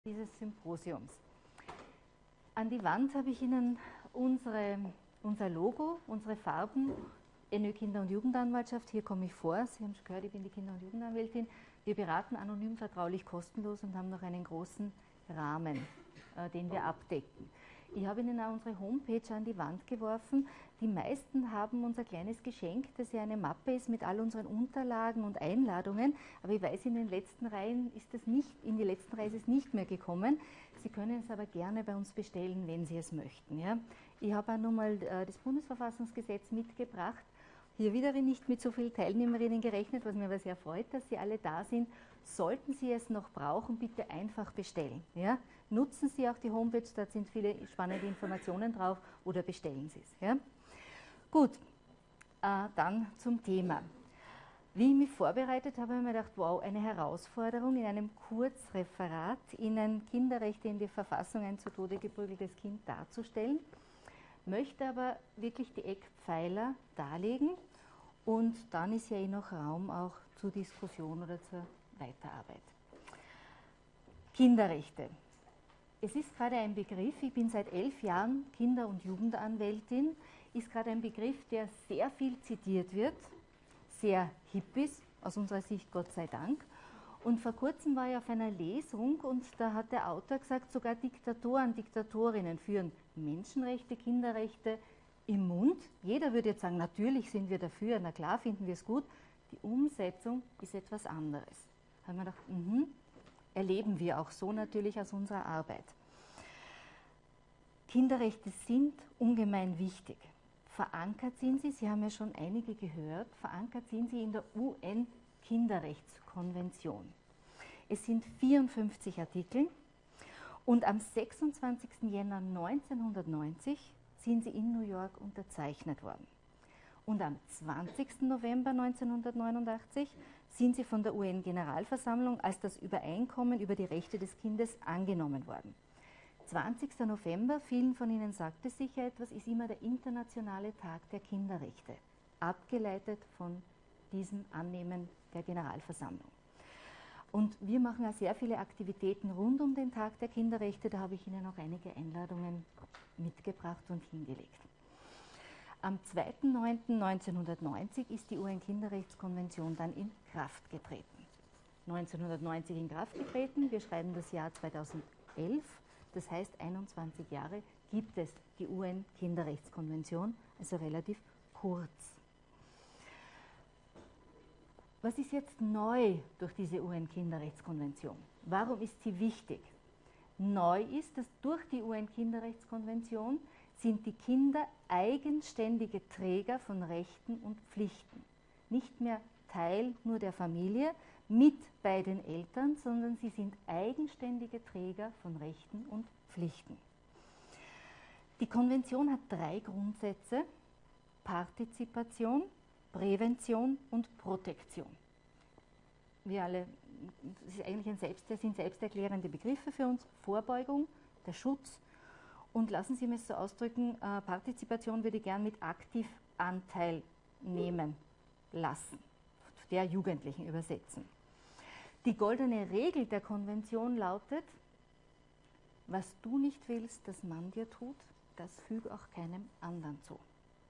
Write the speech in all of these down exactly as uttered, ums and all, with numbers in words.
dieses Symposiums. An die Wand habe ich Ihnen unsere, unser Logo, unsere Farben, N Ö Kinder- und Jugendanwaltschaft, hier komme ich vor, Sie haben schon gehört, ich bin die Kinder- und Jugendanwältin. Wir beraten anonym, vertraulich, kostenlos und haben noch einen großen Rahmen, äh, den wir abdecken. Ich habe Ihnen auch unsere Homepage an die Wand geworfen. Die meisten haben unser kleines Geschenk, das ja eine Mappe ist mit all unseren Unterlagen und Einladungen. Aber ich weiß, in den letzten Reihen ist es nicht, in die letzten Reihe ist es nicht mehr gekommen. Sie können es aber gerne bei uns bestellen, wenn Sie es möchten. Ja? Ich habe auch nochmal äh, das Bundesverfassungsgesetz mitgebracht. Hier wieder nicht mit so vielen Teilnehmerinnen gerechnet, was mir aber sehr freut, dass Sie alle da sind. Sollten Sie es noch brauchen, bitte einfach bestellen. Ja? Nutzen Sie auch die Homepage, dort sind viele spannende Informationen drauf, oder bestellen Sie es. Ja? Gut, äh, dann zum Thema. Wie ich mich vorbereitet habe, habe ich mir gedacht, wow, eine Herausforderung, in einem Kurzreferat Ihnen Kinderrechte in die Verfassung, ein zu Tode geprügeltes Kind darzustellen, möchte aber wirklich die Eckpfeiler darlegen und dann ist ja eh noch Raum auch zur Diskussion oder zur Weiterarbeit. Kinderrechte. Es ist gerade ein Begriff, ich bin seit elf Jahren Kinder- und Jugendanwältin, ist gerade ein Begriff, der sehr viel zitiert wird, sehr hip ist, aus unserer Sicht Gott sei Dank. Und vor kurzem war ich auf einer Lesung und da hat der Autor gesagt, sogar Diktatoren, Diktatorinnen führen Menschenrechte, Kinderrechte im Mund. Jeder würde jetzt sagen, natürlich sind wir dafür, na klar finden wir es gut. Die Umsetzung ist etwas anderes. Da haben wir gedacht, mhm, erleben wir auch so natürlich aus unserer Arbeit. Kinderrechte sind ungemein wichtig. Verankert sind sie, Sie haben ja schon einige gehört, verankert sind sie in der U N-Kinderrechtskonvention. Es sind vierundfünfzig Artikel und am sechsundzwanzigsten Jänner neunzehnhundertneunzig sind sie in New York unterzeichnet worden. Und am zwanzigsten November neunzehnhundertneunundachtzig sind sie von der U N-Generalversammlung als das Übereinkommen über die Rechte des Kindes angenommen worden. zwanzigsten November, vielen von Ihnen sagt es sicher etwas, ist immer der internationale Tag der Kinderrechte, abgeleitet von diesem Annehmen der Generalversammlung. Und wir machen auch sehr viele Aktivitäten rund um den Tag der Kinderrechte, da habe ich Ihnen auch einige Einladungen mitgebracht und hingelegt. Am zweiten neunten neunzehnhundertneunzig ist die U N-Kinderrechtskonvention dann in Kraft getreten. neunzehnhundertneunzig in Kraft getreten, wir schreiben das Jahr zweitausendelf, das heißt einundzwanzig Jahre gibt es die U N-Kinderrechtskonvention, also relativ kurz. Was ist jetzt neu durch diese U N-Kinderrechtskonvention? Warum ist sie wichtig? Neu ist, dass durch die U N-Kinderrechtskonvention sind die Kinder eigenständige Träger von Rechten und Pflichten. Nicht mehr Teil nur der Familie mit bei den Eltern, sondern sie sind eigenständige Träger von Rechten und Pflichten. Die Konvention hat drei Grundsätze: Partizipation, Prävention und Protektion. Wir alle, das ist eigentlich ein Selbst, das sind selbsterklärende Begriffe für uns: Vorbeugung, der Schutz. Und lassen Sie mich es so ausdrücken, äh, Partizipation würde ich gern mit Aktivanteil nehmen lassen, der Jugendlichen übersetzen. Die goldene Regel der Konvention lautet: Was du nicht willst, dass man dir tut, das füg auch keinem anderen zu.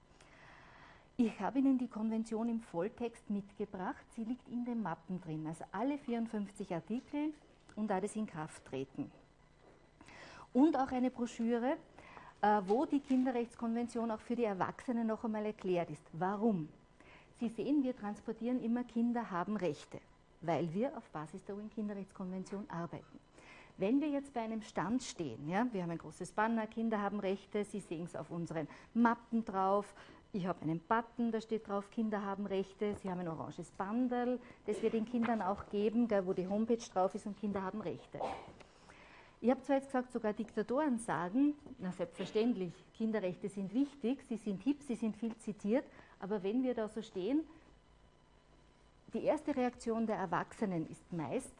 Ich habe Ihnen die Konvention im Volltext mitgebracht, sie liegt in den Mappen drin, also alle vierundfünfzig Artikel und da das in Kraft treten. Und auch eine Broschüre, wo die Kinderrechtskonvention auch für die Erwachsenen noch einmal erklärt ist. Warum? Sie sehen, wir transportieren immer Kinder haben Rechte, weil wir auf Basis der U N-Kinderrechtskonvention arbeiten. Wenn wir jetzt bei einem Stand stehen, ja, wir haben ein großes Banner, Kinder haben Rechte, Sie sehen es auf unseren Mappen drauf, ich habe einen Button, da steht drauf, Kinder haben Rechte, Sie haben ein oranges Banderl, das wir den Kindern auch geben, wo die Homepage drauf ist und Kinder haben Rechte. Ich habe zwar jetzt gesagt, sogar Diktatoren sagen, na selbstverständlich, Kinderrechte sind wichtig, sie sind hip, sie sind viel zitiert, aber wenn wir da so stehen, die erste Reaktion der Erwachsenen ist meist,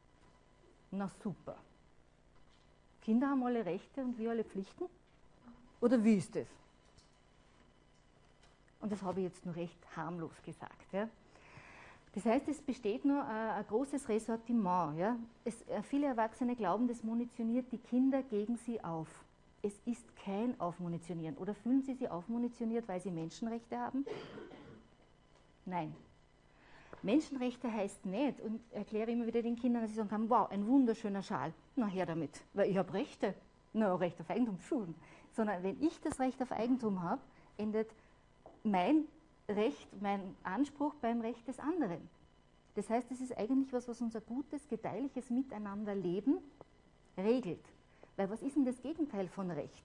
na super, Kinder haben alle Rechte und wir alle Pflichten? Oder wie ist das? Und das habe ich jetzt nur recht harmlos gesagt. Ja? Das heißt, es besteht nur ein, ein großes Ressortiment. Ja? Es, viele Erwachsene glauben, das munitioniert die Kinder gegen sie auf. Es ist kein Aufmunitionieren. Oder fühlen Sie sich aufmunitioniert, weil Sie Menschenrechte haben? Nein. Menschenrechte heißt nicht, und ich erkläre immer wieder den Kindern, dass sie sagen kann, wow, ein wunderschöner Schal. Na, her damit, weil ich habe Rechte. Na, Recht auf Eigentum, schon. Sondern wenn ich das Recht auf Eigentum habe, endet mein Recht, mein Anspruch beim Recht des anderen. Das heißt, es ist eigentlich was, was unser gutes, gedeihliches Miteinanderleben regelt. Weil was ist denn das Gegenteil von Recht?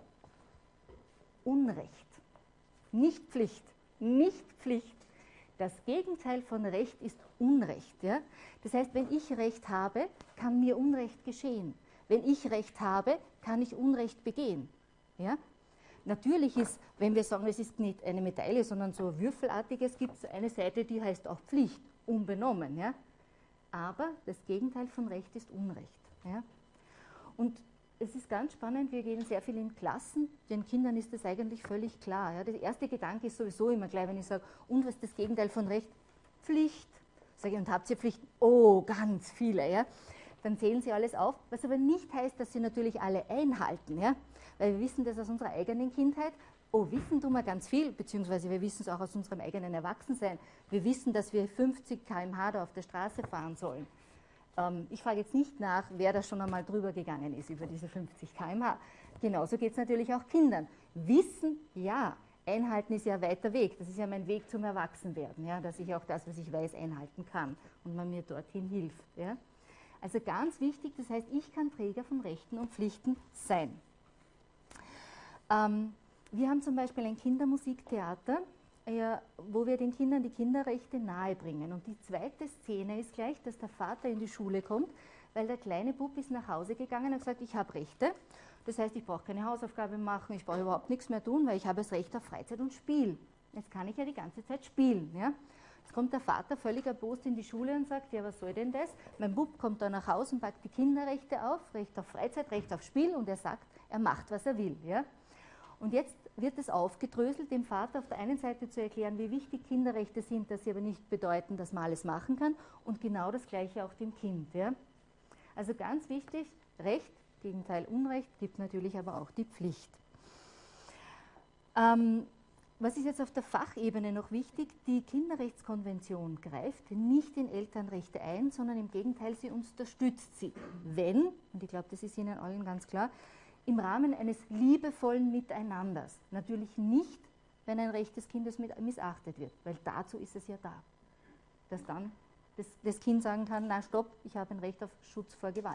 Unrecht. Nicht Pflicht. Nicht Pflicht. Das Gegenteil von Recht ist Unrecht. Ja? Das heißt, wenn ich Recht habe, kann mir Unrecht geschehen. Wenn ich Recht habe, kann ich Unrecht begehen. Ja? Natürlich ist, wenn wir sagen, es ist nicht eine Medaille, sondern so ein würfelartiges, gibt es eine Seite, die heißt auch Pflicht, unbenommen. Ja? Aber das Gegenteil von Recht ist Unrecht. Ja? Und es ist ganz spannend, wir gehen sehr viel in Klassen, den Kindern ist das eigentlich völlig klar. Ja? Der erste Gedanke ist sowieso immer gleich, wenn ich sage, und was ist das Gegenteil von Recht? Pflicht. Sage ich, und habt ihr Pflichten? Oh, ganz viele. Ja? Dann zählen sie alles auf, was aber nicht heißt, dass sie natürlich alle einhalten. Ja? Weil wir wissen das aus unserer eigenen Kindheit. Oh, wissen tun wir ganz viel, beziehungsweise wir wissen es auch aus unserem eigenen Erwachsensein. Wir wissen, dass wir fünfzig Kilometer pro Stunde da auf der Straße fahren sollen. Ähm, ich frage jetzt nicht nach, wer da schon einmal drüber gegangen ist, über diese fünfzig Kilometer pro Stunde. Genauso geht es natürlich auch Kindern. Wissen, ja. Einhalten ist ja ein weiter Weg. Das ist ja mein Weg zum Erwachsenwerden, ja? Dass ich auch das, was ich weiß, einhalten kann und man mir dorthin hilft. Ja? Also ganz wichtig, das heißt, ich kann Träger von Rechten und Pflichten sein. Ähm, wir haben zum Beispiel ein Kindermusiktheater, ja, wo wir den Kindern die Kinderrechte nahebringen. Und die zweite Szene ist gleich, dass der Vater in die Schule kommt, weil der kleine Bub ist nach Hause gegangen und hat gesagt, ich habe Rechte. Das heißt, ich brauche keine Hausaufgabe machen, ich brauche überhaupt nichts mehr tun, weil ich habe das Recht auf Freizeit und Spiel. Jetzt kann ich ja die ganze Zeit spielen. Ja? Jetzt kommt der Vater völlig erbost in die Schule und sagt, ja, was soll denn das? Mein Bub kommt da nach Hause und packt die Kinderrechte auf, Recht auf Freizeit, Recht auf Spiel, und er sagt, er macht, was er will. Ja? Und jetzt wird es aufgedröselt, dem Vater auf der einen Seite zu erklären, wie wichtig Kinderrechte sind, dass sie aber nicht bedeuten, dass man alles machen kann, und genau das Gleiche auch dem Kind. Ja? Also ganz wichtig, Recht, Gegenteil Unrecht, gibt natürlich aber auch die Pflicht. Ähm, was ist jetzt auf der Fachebene noch wichtig? Die Kinderrechtskonvention greift nicht in Elternrechte ein, sondern im Gegenteil, sie unterstützt sie. Wenn, und ich glaube, das ist Ihnen allen ganz klar, im Rahmen eines liebevollen Miteinanders. Natürlich nicht, wenn ein Recht des Kindes missachtet wird, weil dazu ist es ja da. Dass dann das, das Kind sagen kann, na stopp, ich habe ein Recht auf Schutz vor Gewalt.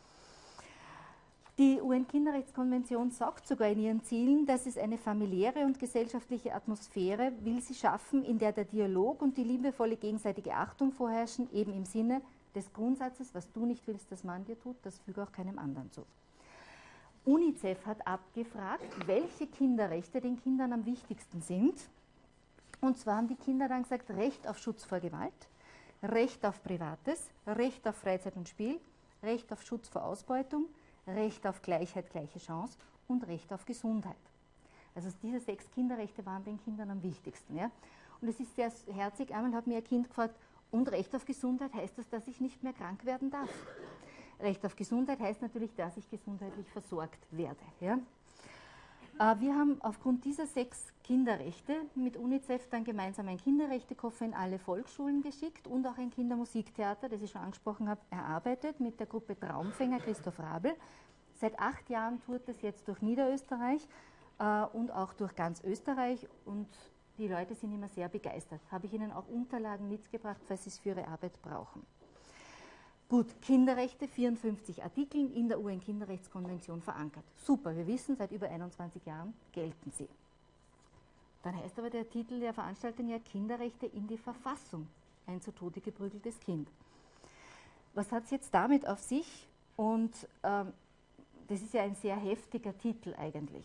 Die U N-Kinderrechtskonvention sagt sogar in ihren Zielen, dass es eine familiäre und gesellschaftliche Atmosphäre will sie schaffen, in der der Dialog und die liebevolle gegenseitige Achtung vorherrschen, eben im Sinne des Grundsatzes, was du nicht willst, dass man dir tut, das füge auch keinem anderen zu. UNICEF hat abgefragt, welche Kinderrechte den Kindern am wichtigsten sind. Und zwar haben die Kinder dann gesagt, Recht auf Schutz vor Gewalt, Recht auf Privates, Recht auf Freizeit und Spiel, Recht auf Schutz vor Ausbeutung, Recht auf Gleichheit, gleiche Chance und Recht auf Gesundheit. Also diese sechs Kinderrechte waren den Kindern am wichtigsten. Ja? Und es ist sehr herzig, einmal hat mir ein Kind gefragt, und Recht auf Gesundheit heißt das, dass ich nicht mehr krank werden darf? Recht auf Gesundheit heißt natürlich, dass ich gesundheitlich versorgt werde. Ja? Wir haben aufgrund dieser sechs Kinderrechte mit UNICEF dann gemeinsam ein Kinderrechtekoffer in alle Volksschulen geschickt und auch ein Kindermusiktheater, das ich schon angesprochen habe, erarbeitet mit der Gruppe Traumfänger Christoph Rabel. Seit acht Jahren tourt es jetzt durch Niederösterreich äh, und auch durch ganz Österreich, und die Leute sind immer sehr begeistert. Habe ich Ihnen auch Unterlagen mitgebracht, falls Sie es für Ihre Arbeit brauchen. Gut, Kinderrechte, vierundfünfzig Artikeln in der U N-Kinderrechtskonvention verankert. Super, wir wissen, seit über einundzwanzig Jahren gelten sie. Dann heißt aber der Titel der Veranstaltung ja Kinderrechte in die Verfassung, ein zu Tode geprügeltes Kind. Was hat es jetzt damit auf sich? Und ähm, das ist ja ein sehr heftiger Titel eigentlich.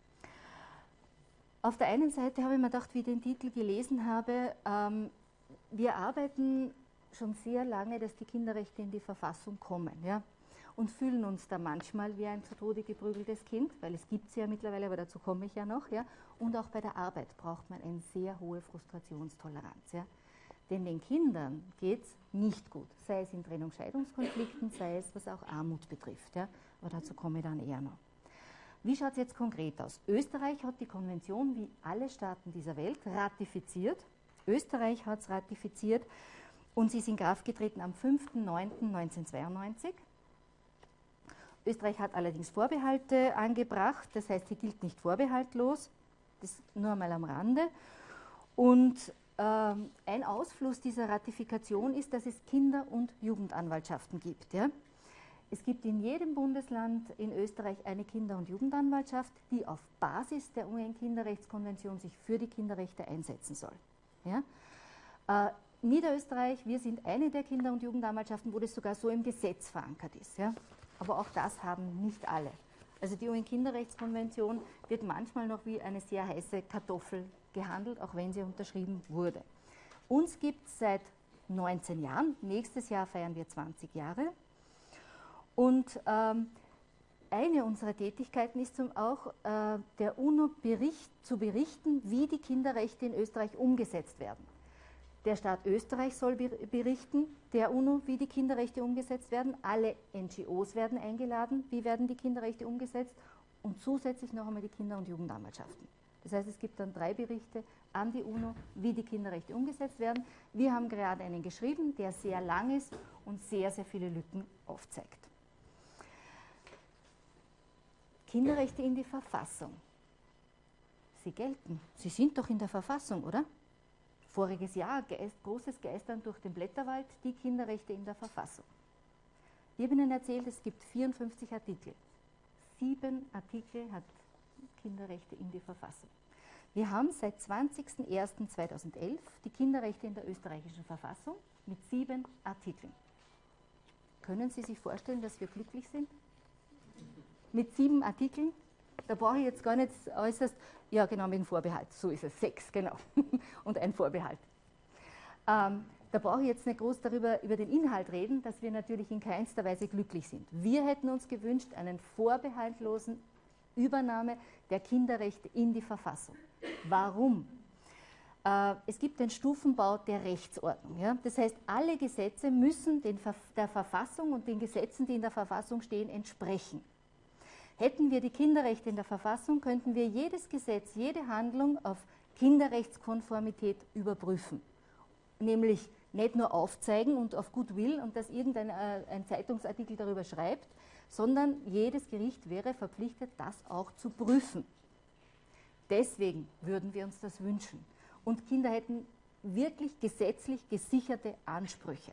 Auf der einen Seite habe ich mir gedacht, wie ich den Titel gelesen habe, ähm, wir arbeiten schon sehr lange, dass die Kinderrechte in die Verfassung kommen, ja, und fühlen uns da manchmal wie ein zu Tode geprügeltes Kind, weil es gibt sie ja mittlerweile, aber dazu komme ich ja noch, ja, und auch bei der Arbeit braucht man eine sehr hohe Frustrationstoleranz, ja, Denn den Kindern geht es nicht gut, sei es in Trennungs-Scheidungskonflikten, sei es was auch Armut betrifft. Ja? Aber dazu komme ich dann eher noch. Wie schaut es jetzt konkret aus? Österreich hat die Konvention wie alle Staaten dieser Welt ratifiziert. Österreich hat es ratifiziert und sie ist in Kraft getreten am fünften neunten neunzehnhundertzweiundneunzig. Österreich hat allerdings Vorbehalte angebracht, das heißt, sie gilt nicht vorbehaltlos, das nur einmal am Rande. Und ähm, ein Ausfluss dieser Ratifikation ist, dass es Kinder- und Jugendanwaltschaften gibt. Ja? Es gibt in jedem Bundesland in Österreich eine Kinder- und Jugendanwaltschaft, die auf Basis der U N-Kinderrechtskonvention sich für die Kinderrechte einsetzen soll. Ja? Äh, Niederösterreich, wir sind eine der Kinder- und Jugendanwaltschaften, wo das sogar so im Gesetz verankert ist. Ja? Aber auch das haben nicht alle. Also die U N-Kinderrechtskonvention wird manchmal noch wie eine sehr heiße Kartoffel gehandelt, auch wenn sie unterschrieben wurde. Uns gibt es seit neunzehn Jahren, nächstes Jahr feiern wir zwanzig Jahre. Und ähm, eine unserer Tätigkeiten ist zum auch äh, der UNO Bericht, zu berichten, wie die Kinderrechte in Österreich umgesetzt werden. Der Staat Österreich soll berichten, der UNO, wie die Kinderrechte umgesetzt werden. Alle N G Os werden eingeladen, wie werden die Kinderrechte umgesetzt und zusätzlich noch einmal die Kinder- und Jugendanwaltschaften. Das heißt, es gibt dann drei Berichte an die UNO, wie die Kinderrechte umgesetzt werden. Wir haben gerade einen geschrieben, der sehr lang ist und sehr, sehr viele Lücken aufzeigt. Kinderrechte in die Verfassung. Sie gelten. Sie sind doch in der Verfassung, oder? Voriges Jahr, Geist, großes Geistern durch den Blätterwald, die Kinderrechte in der Verfassung. Ich habe Ihnen erzählt, es gibt vierundfünfzig Artikel. Sieben Artikel hat Kinderrechte in die Verfassung. Wir haben seit zwanzigsten ersten zweitausendelf die Kinderrechte in der österreichischen Verfassung mit sieben Artikeln. Können Sie sich vorstellen, dass wir glücklich sind? Mit sieben Artikeln? Da brauche ich jetzt gar nicht äußerst, ja genau, mit dem Vorbehalt, so ist es, sechs, genau, und ein Vorbehalt. Ähm, da brauche ich jetzt nicht groß darüber, über den Inhalt reden, dass wir natürlich in keinster Weise glücklich sind. Wir hätten uns gewünscht, einen vorbehaltlosen Übernahme der Kinderrechte in die Verfassung. Warum? Äh, es gibt den Stufenbau der Rechtsordnung. Ja? Das heißt, alle Gesetze müssen den, der Verfassung und den Gesetzen, die in der Verfassung stehen, entsprechen. Hätten wir die Kinderrechte in der Verfassung, könnten wir jedes Gesetz, jede Handlung auf Kinderrechtskonformität überprüfen. Nämlich nicht nur aufzeigen und auf Goodwill und dass irgendein äh, ein Zeitungsartikel darüber schreibt, sondern jedes Gericht wäre verpflichtet, das auch zu prüfen. Deswegen würden wir uns das wünschen. Und Kinder hätten wirklich gesetzlich gesicherte Ansprüche.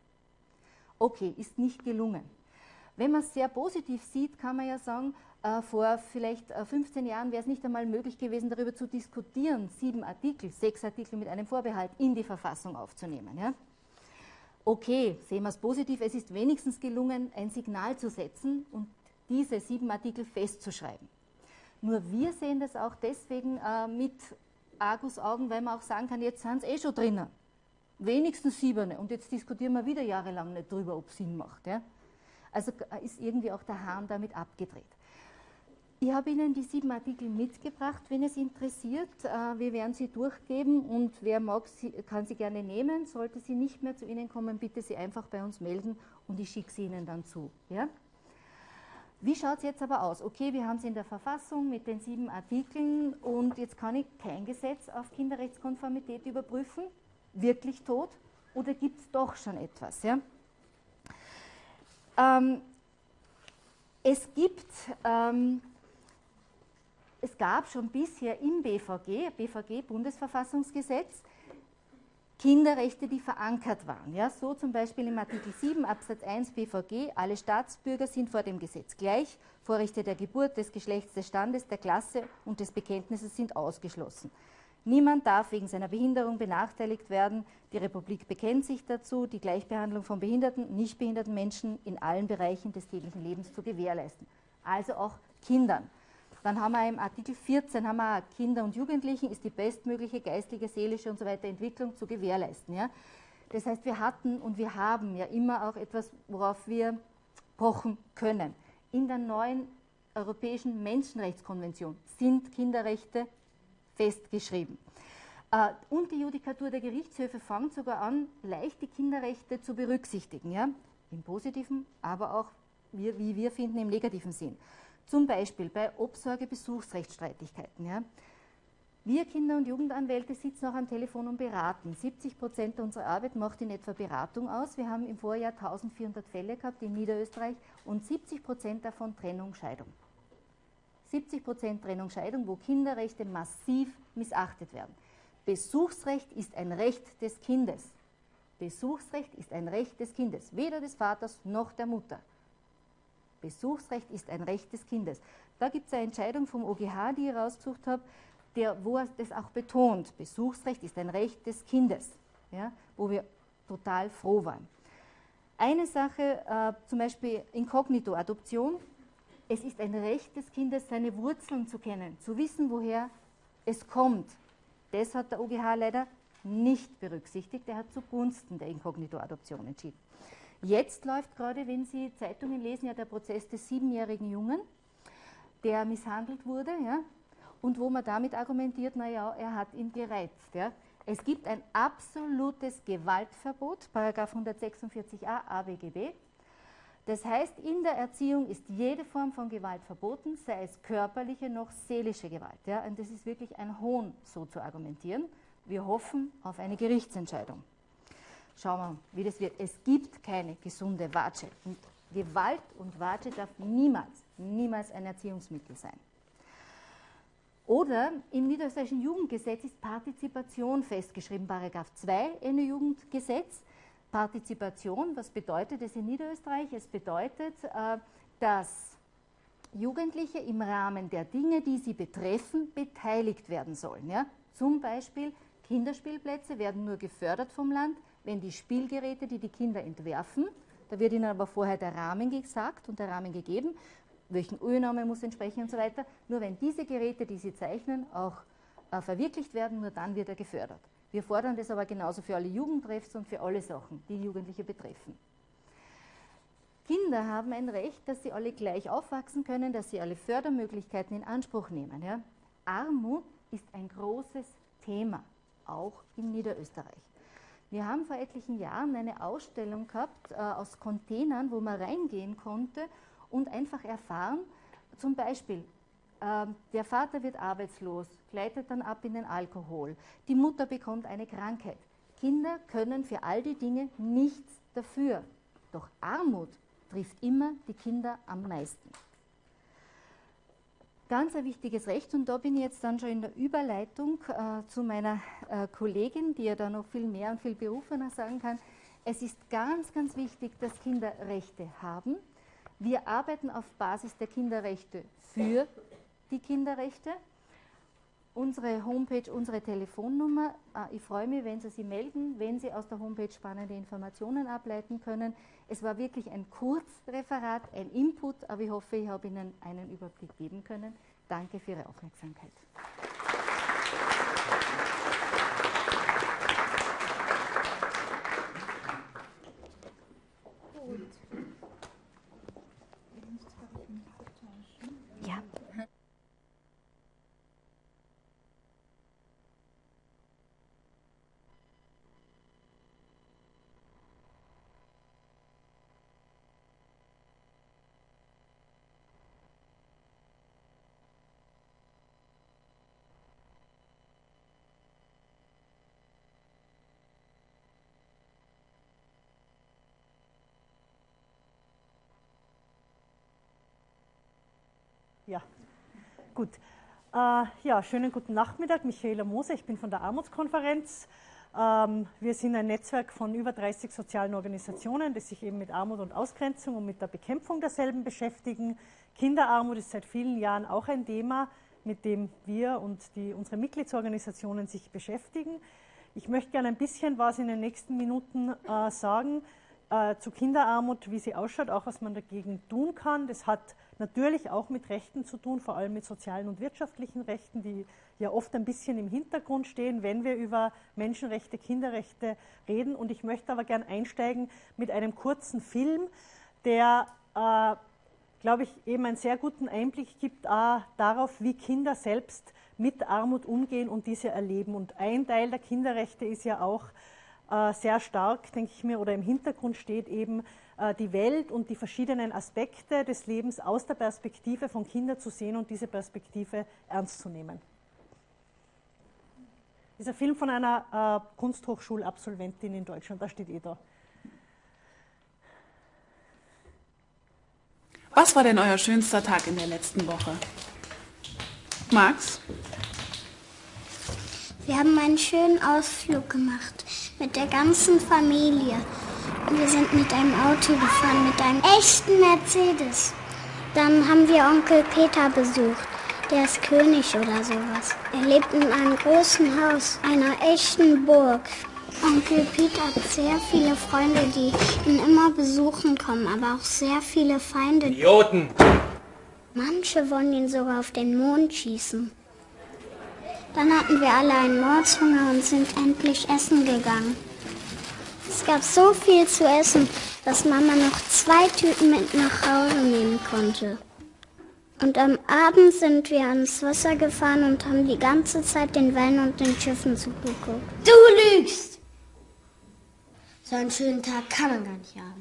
Okay, ist nicht gelungen. Wenn man es sehr positiv sieht, kann man ja sagen, äh, vor vielleicht äh, fünfzehn Jahren wäre es nicht einmal möglich gewesen, darüber zu diskutieren, sieben Artikel, sechs Artikel mit einem Vorbehalt in die Verfassung aufzunehmen. Ja? Okay, sehen wir es positiv, es ist wenigstens gelungen, ein Signal zu setzen und diese sieben Artikel festzuschreiben. Nur wir sehen das auch deswegen äh, mit Argusaugen, weil man auch sagen kann, jetzt sind es eh schon drinnen. Wenigstens siebene und jetzt diskutieren wir wieder jahrelang nicht drüber, ob es Sinn macht. Ja? Also ist irgendwie auch der Hahn damit abgedreht. Ich habe Ihnen die sieben Artikel mitgebracht, wenn es interessiert. Wir werden sie durchgeben und wer mag, kann sie gerne nehmen. Sollte sie nicht mehr zu Ihnen kommen, bitte Sie einfach bei uns melden und ich schicke sie Ihnen dann zu. Ja? Wie schaut es jetzt aber aus? Okay, wir haben es in der Verfassung mit den sieben Artikeln und jetzt kann ich kein Gesetz auf Kinderrechtskonformität überprüfen. Wirklich tot? Oder gibt es doch schon etwas? Ja? Ähm, es gibt, ähm, es gab schon bisher im B V G, B V G, Bundesverfassungsgesetz, Kinderrechte, die verankert waren. Ja, so zum Beispiel im Artikel sieben Absatz eins B V G, alle Staatsbürger sind vor dem Gesetz gleich, Vorrechte der Geburt, des Geschlechts, des Standes, der Klasse und des Bekenntnisses sind ausgeschlossen. Niemand darf wegen seiner Behinderung benachteiligt werden. Die Republik bekennt sich dazu, die Gleichbehandlung von behinderten und nicht behinderten Menschen in allen Bereichen des täglichen Lebens zu gewährleisten. Also auch Kindern. Dann haben wir im Artikel vierzehn haben wir Kinder und Jugendlichen ist die bestmögliche geistige, seelische und so weiter Entwicklung zu gewährleisten. Ja? Das heißt, wir hatten und wir haben ja immer auch etwas, worauf wir pochen können. In der neuen Europäischen Menschenrechtskonvention sind Kinderrechte festgeschrieben. Äh, und die Judikatur der Gerichtshöfe fängt sogar an, leicht die Kinderrechte zu berücksichtigen, ja? Im positiven, aber auch, wie, wie wir finden, im negativen Sinn. Zum Beispiel bei Obsorge-Besuchsrechtsstreitigkeiten. Ja? Wir Kinder- und Jugendanwälte sitzen auch am Telefon und beraten. siebzig Prozent unserer Arbeit macht in etwa Beratung aus. Wir haben im Vorjahr eintausendvierhundert Fälle gehabt in Niederösterreich und siebzig Prozent davon Trennung, Scheidung. siebzig Prozent Trennung, Scheidung, wo Kinderrechte massiv missachtet werden. Besuchsrecht ist ein Recht des Kindes. Besuchsrecht ist ein Recht des Kindes, weder des Vaters noch der Mutter. Besuchsrecht ist ein Recht des Kindes. Da gibt es eine Entscheidung vom O G H, die ich rausgesucht habe, der, wo er das auch betont. Besuchsrecht ist ein Recht des Kindes, ja, wo wir total froh waren. Eine Sache, äh, zum Beispiel Inkognito-Adoption. Es ist ein Recht des Kindes, seine Wurzeln zu kennen, zu wissen, woher es kommt. Das hat der O G H leider nicht berücksichtigt. Er hat zugunsten der Inkognito-Adoption entschieden. Jetzt läuft gerade, wenn Sie Zeitungen lesen, ja der Prozess des siebenjährigen Jungen, der misshandelt wurde, ja, und wo man damit argumentiert, naja, er hat ihn gereizt. Ja. Es gibt ein absolutes Gewaltverbot, Paragraph hundertsechsundvierzig a A B G B. Das heißt, in der Erziehung ist jede Form von Gewalt verboten, sei es körperliche noch seelische Gewalt. Ja. Und das ist wirklich ein Hohn, so zu argumentieren. Wir hoffen auf eine Gerichtsentscheidung. Schauen wir, wie das wird. Es gibt keine gesunde Watsche. Und Gewalt und Watsche darf niemals, niemals ein Erziehungsmittel sein. Oder im niederösterreichischen Jugendgesetz ist Partizipation festgeschrieben, Paragraph zwei N Jugendgesetz. Partizipation, was bedeutet es in Niederösterreich? Es bedeutet, dass Jugendliche im Rahmen der Dinge, die sie betreffen, beteiligt werden sollen. Ja? Zum Beispiel Kinderspielplätze werden nur gefördert vom Land, wenn die Spielgeräte, die die Kinder entwerfen, da wird ihnen aber vorher der Rahmen gesagt und der Rahmen gegeben, welchen Ölname muss entsprechen und so weiter. Nur wenn diese Geräte, die sie zeichnen, auch äh, verwirklicht werden, nur dann wird er gefördert. Wir fordern das aber genauso für alle Jugendtreffs und für alle Sachen, die Jugendliche betreffen. Kinder haben ein Recht, dass sie alle gleich aufwachsen können, dass sie alle Fördermöglichkeiten in Anspruch nehmen. Ja? Armut ist ein großes Thema, auch in Niederösterreich. Wir haben vor etlichen Jahren eine Ausstellung gehabt äh, aus Containern, wo man reingehen konnte und einfach erfahren, zum Beispiel, äh, der Vater wird arbeitslos, gleitet dann ab in den Alkohol, die Mutter bekommt eine Krankheit. Kinder können für all die Dinge nichts dafür, doch Armut trifft immer die Kinder am meisten. Ganz ein wichtiges Recht, und da bin ich jetzt dann schon in der Überleitung äh, zu meiner äh, Kollegin, die ja da noch viel mehr und viel berufener sagen kann. Es ist ganz, ganz wichtig, dass Kinder Rechte haben. Wir arbeiten auf Basis der Kinderrechte für die Kinderrechte. Unsere Homepage, unsere Telefonnummer, äh, ich freue mich, wenn Sie sich melden, wenn Sie aus der Homepage spannende Informationen ableiten können. Es war wirklich ein Kurzreferat, ein Input, aber ich hoffe, ich habe Ihnen einen Überblick geben können. Danke für Ihre Aufmerksamkeit. Gut. Ja. Ja, gut. Äh, ja, schönen guten Nachmittag. Michaela Moser, ich bin von der Armutskonferenz. Ähm, wir sind ein Netzwerk von über dreißig sozialen Organisationen, die sich eben mit Armut und Ausgrenzung und mit der Bekämpfung derselben beschäftigen. Kinderarmut ist seit vielen Jahren auch ein Thema, mit dem wir und die, unsere Mitgliedsorganisationen sich beschäftigen. Ich möchte gerne ein bisschen was in den nächsten Minuten äh, sagen äh, zu Kinderarmut, wie sie ausschaut, auch was man dagegen tun kann. Das hat natürlich auch mit Rechten zu tun, vor allem mit sozialen und wirtschaftlichen Rechten, die ja oft ein bisschen im Hintergrund stehen, wenn wir über Menschenrechte, Kinderrechte reden. Und ich möchte aber gern einsteigen mit einem kurzen Film, der äh, glaube ich, eben einen sehr guten Einblick gibt auch darauf, wie Kinder selbst mit Armut umgehen und diese erleben. Und ein Teil der Kinderrechte ist ja auch äh, sehr stark, denke ich mir, oder im Hintergrund steht eben äh, die Welt und die verschiedenen Aspekte des Lebens aus der Perspektive von Kindern zu sehen und diese Perspektive ernst zu nehmen. Das ist ein Film von einer äh, Kunsthochschulabsolventin in Deutschland, da steht eh da. Was war denn euer schönster Tag in der letzten Woche? Max? Wir haben einen schönen Ausflug gemacht mit der ganzen Familie. Wir sind mit einem Auto gefahren, mit einem echten Mercedes. Dann haben wir Onkel Peter besucht. Der ist König oder sowas. Er lebt in einem großen Haus, einer echten Burg. Onkel Peter hat sehr viele Freunde, die ihn immer besuchen kommen, aber auch sehr viele Feinde. Idioten! Manche wollen ihn sogar auf den Mond schießen. Dann hatten wir alle einen Mordshunger und sind endlich essen gegangen. Es gab so viel zu essen, dass Mama noch zwei Tüten mit nach Hause nehmen konnte. Und am Abend sind wir ans Wasser gefahren und haben die ganze Zeit den Wellen und den Schiffen zugeguckt. Du lügst! So einen schönen Tag kann man gar nicht haben.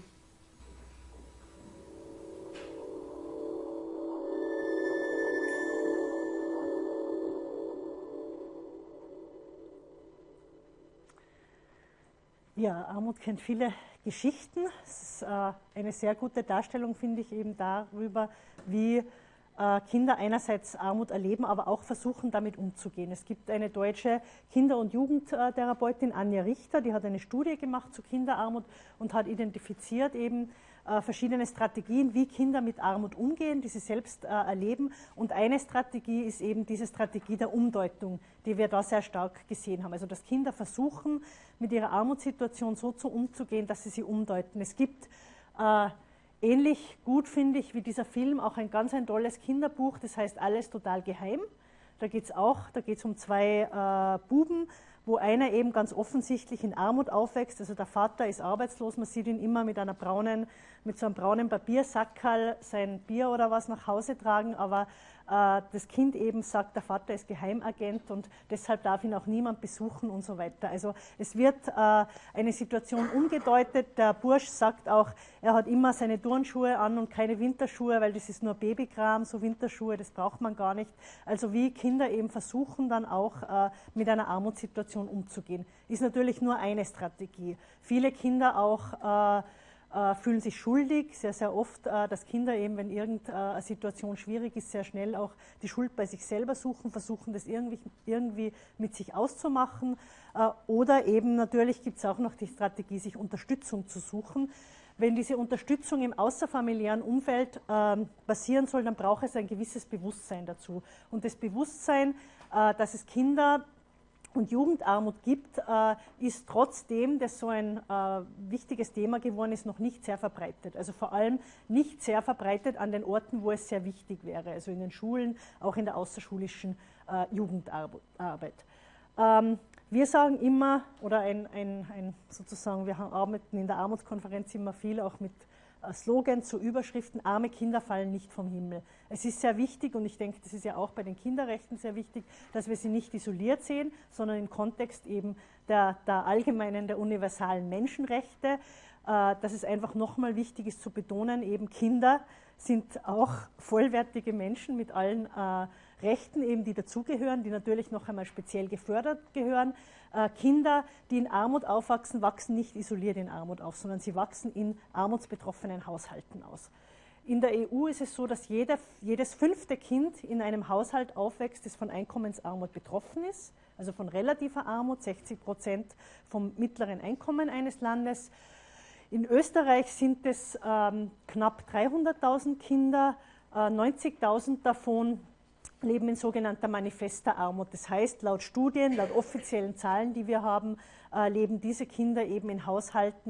Ja, Armut kennt viele Geschichten. Es ist äh, eine sehr gute Darstellung, finde ich, eben darüber, wie äh, Kinder einerseits Armut erleben, aber auch versuchen, damit umzugehen. Es gibt eine deutsche Kinder- und Jugendtherapeutin, Anja Richter, die hat eine Studie gemacht zu Kinderarmut und hat identifiziert eben äh, verschiedene Strategien, wie Kinder mit Armut umgehen, die sie selbst äh, erleben. Und eine Strategie ist eben diese Strategie der Umdeutung, die wir da sehr stark gesehen haben. Also dass Kinder versuchen, mit ihrer Armutssituation so zu umzugehen, dass sie sie umdeuten. Es gibt äh, ähnlich gut, finde ich, wie dieser Film auch ein ganz ein tolles Kinderbuch, das heißt Alles total geheim. Da geht es auch, da geht es um zwei äh, Buben, wo einer eben ganz offensichtlich in Armut aufwächst. Also der Vater ist arbeitslos, man sieht ihn immer mit einer braunen, mit so einem braunen Papiersackerl sein Bier oder was nach Hause tragen, aber äh, das Kind eben sagt, der Vater ist Geheimagent und deshalb darf ihn auch niemand besuchen und so weiter. Also es wird äh, eine Situation umgedeutet. Der Bursch sagt auch, er hat immer seine Turnschuhe an und keine Winterschuhe, weil das ist nur Babykram, so Winterschuhe, das braucht man gar nicht. Also wie Kinder eben versuchen dann auch äh, mit einer Armutssituation umzugehen. Ist natürlich nur eine Strategie. Viele Kinder auch äh, äh, fühlen sich schuldig, sehr, sehr oft, äh, dass Kinder eben, wenn irgendeine Situation schwierig ist, sehr schnell auch die Schuld bei sich selber suchen, versuchen das irgendwie, irgendwie mit sich auszumachen. Äh, oder eben natürlich gibt es auch noch die Strategie, sich Unterstützung zu suchen. Wenn diese Unterstützung im außerfamiliären Umfeld äh, passieren soll, dann braucht es ein gewisses Bewusstsein dazu. Und das Bewusstsein, äh, dass es Kinder und Jugendarmut gibt, äh, ist trotzdem, dass so ein äh, wichtiges Thema geworden ist, noch nicht sehr verbreitet. Also vor allem nicht sehr verbreitet an den Orten, wo es sehr wichtig wäre, also in den Schulen, auch in der außerschulischen äh, Jugendarbeit. Ähm, wir sagen immer, oder ein, ein, ein sozusagen, wir arbeiten in der Armutskonferenz immer viel auch mit Slogan zu Überschriften, arme Kinder fallen nicht vom Himmel. Es ist sehr wichtig, und ich denke, das ist ja auch bei den Kinderrechten sehr wichtig, dass wir sie nicht isoliert sehen, sondern im Kontext eben der, der allgemeinen, der universalen Menschenrechte, äh, dass es einfach nochmal wichtig ist zu betonen, eben Kinder sind auch vollwertige Menschen mit allen äh, Rechten, eben, die dazugehören, die natürlich noch einmal speziell gefördert gehören. Äh, Kinder, die in Armut aufwachsen, wachsen nicht isoliert in Armut auf, sondern sie wachsen in armutsbetroffenen Haushalten aus. In der E U ist es so, dass jede, jedes fünfte Kind in einem Haushalt aufwächst, das von Einkommensarmut betroffen ist, also von relativer Armut, sechzig Prozent vom mittleren Einkommen eines Landes. In Österreich sind es ähm, knapp dreihunderttausend Kinder, äh, neunzigtausend davon leben in sogenannter manifester Armut. Das heißt, laut Studien, laut offiziellen Zahlen, die wir haben, äh, leben diese Kinder eben in Haushalten,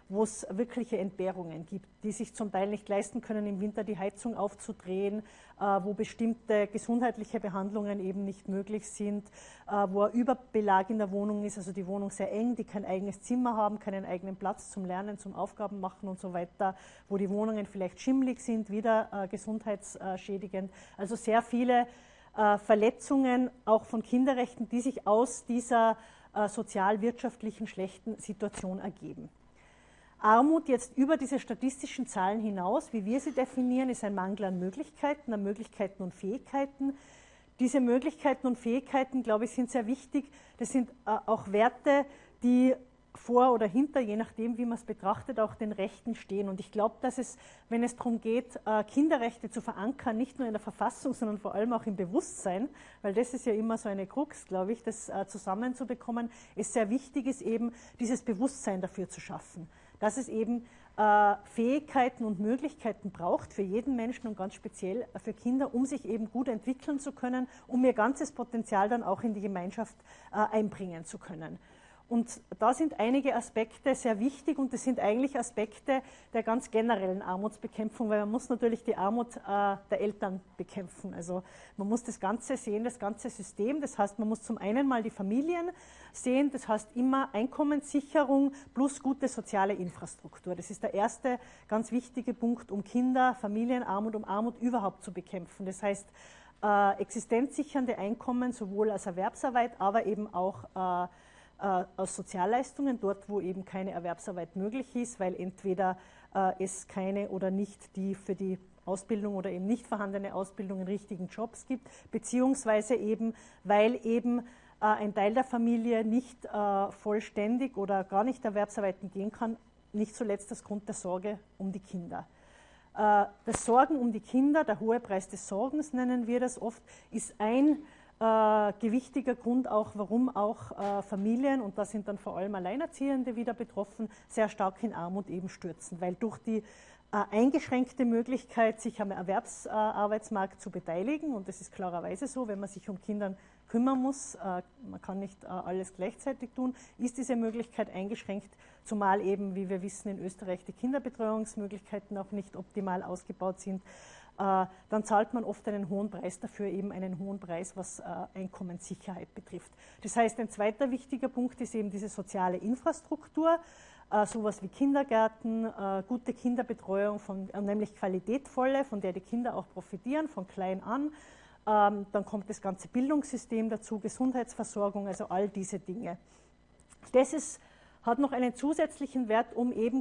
wo es wirkliche Entbehrungen gibt, die sich zum Teil nicht leisten können, im Winter die Heizung aufzudrehen, äh, wo bestimmte gesundheitliche Behandlungen eben nicht möglich sind, äh, wo ein Überbelag in der Wohnung ist, also die Wohnung sehr eng, die kein eigenes Zimmer haben, keinen eigenen Platz zum Lernen, zum Aufgaben machen und so weiter, wo die Wohnungen vielleicht schimmlig sind, wieder äh, gesundheitsschädigend. Also sehr viele äh, Verletzungen auch von Kinderrechten, die sich aus dieser äh, sozial-wirtschaftlichen schlechten Situation ergeben. Armut jetzt über diese statistischen Zahlen hinaus, wie wir sie definieren, ist ein Mangel an Möglichkeiten, an Möglichkeiten und Fähigkeiten. Diese Möglichkeiten und Fähigkeiten, glaube ich, sind sehr wichtig. Das sind äh, auch Werte, die vor oder hinter, je nachdem, wie man es betrachtet, auch den Rechten stehen. Und ich glaube, dass es, wenn es darum geht, äh, Kinderrechte zu verankern, nicht nur in der Verfassung, sondern vor allem auch im Bewusstsein, weil das ist ja immer so eine Krux, glaube ich, das äh, zusammenzubekommen, es sehr wichtig ist, eben dieses Bewusstsein dafür zu schaffen, dass es eben äh, Fähigkeiten und Möglichkeiten braucht für jeden Menschen und ganz speziell für Kinder, um sich eben gut entwickeln zu können, um ihr ganzes Potenzial dann auch in die Gemeinschaft äh, einbringen zu können. Und da sind einige Aspekte sehr wichtig und das sind eigentlich Aspekte der ganz generellen Armutsbekämpfung, weil man muss natürlich die Armut äh, der Eltern bekämpfen. Also man muss das Ganze sehen, das ganze System. Das heißt, man muss zum einen mal die Familien sehen, das heißt immer Einkommenssicherung plus gute soziale Infrastruktur. Das ist der erste ganz wichtige Punkt, um Kinder, Familienarmut, um Armut überhaupt zu bekämpfen. Das heißt, äh, existenzsichernde Einkommen sowohl als Erwerbsarbeit, aber eben auch äh, aus Sozialleistungen, dort wo eben keine Erwerbsarbeit möglich ist, weil entweder äh, es keine oder nicht die für die Ausbildung oder eben nicht vorhandene Ausbildung in richtigen Jobs gibt, beziehungsweise eben, weil eben äh, ein Teil der Familie nicht äh, vollständig oder gar nicht erwerbsarbeiten gehen kann, nicht zuletzt aus Grund der Sorge um die Kinder. Äh, das Sorgen um die Kinder, der hohe Preis des Sorgens nennen wir das oft, ist ein Äh, gewichtiger Grund auch, warum auch äh, Familien, und da sind dann vor allem Alleinerziehende wieder betroffen, sehr stark in Armut eben stürzen, weil durch die äh, eingeschränkte Möglichkeit, sich am Erwerbsarbeitsmarkt zu beteiligen, und das ist klarerweise so, wenn man sich um Kinder kümmern muss, äh, man kann nicht äh, alles gleichzeitig tun, ist diese Möglichkeit eingeschränkt, zumal eben, wie wir wissen, in Österreich die Kinderbetreuungsmöglichkeiten auch nicht optimal ausgebaut sind. Dann zahlt man oft einen hohen Preis dafür, eben einen hohen Preis, was Einkommenssicherheit betrifft. Das heißt, ein zweiter wichtiger Punkt ist eben diese soziale Infrastruktur, sowas wie Kindergärten, gute Kinderbetreuung, von, nämlich qualitätvolle, von der die Kinder auch profitieren, von klein an. Dann kommt das ganze Bildungssystem dazu, Gesundheitsversorgung, also all diese Dinge. Das ist, hat noch einen zusätzlichen Wert, um eben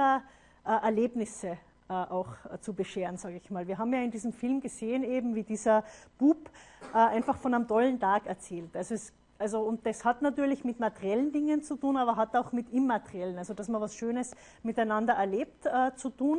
Kindererlebnisse auch zu bescheren, sage ich mal. Wir haben ja in diesem Film gesehen, eben wie dieser Bub äh, einfach von einem tollen Tag erzählt. Also, es, also und das hat natürlich mit materiellen Dingen zu tun, aber hat auch mit immateriellen, also dass man was Schönes miteinander erlebt, äh, zu tun.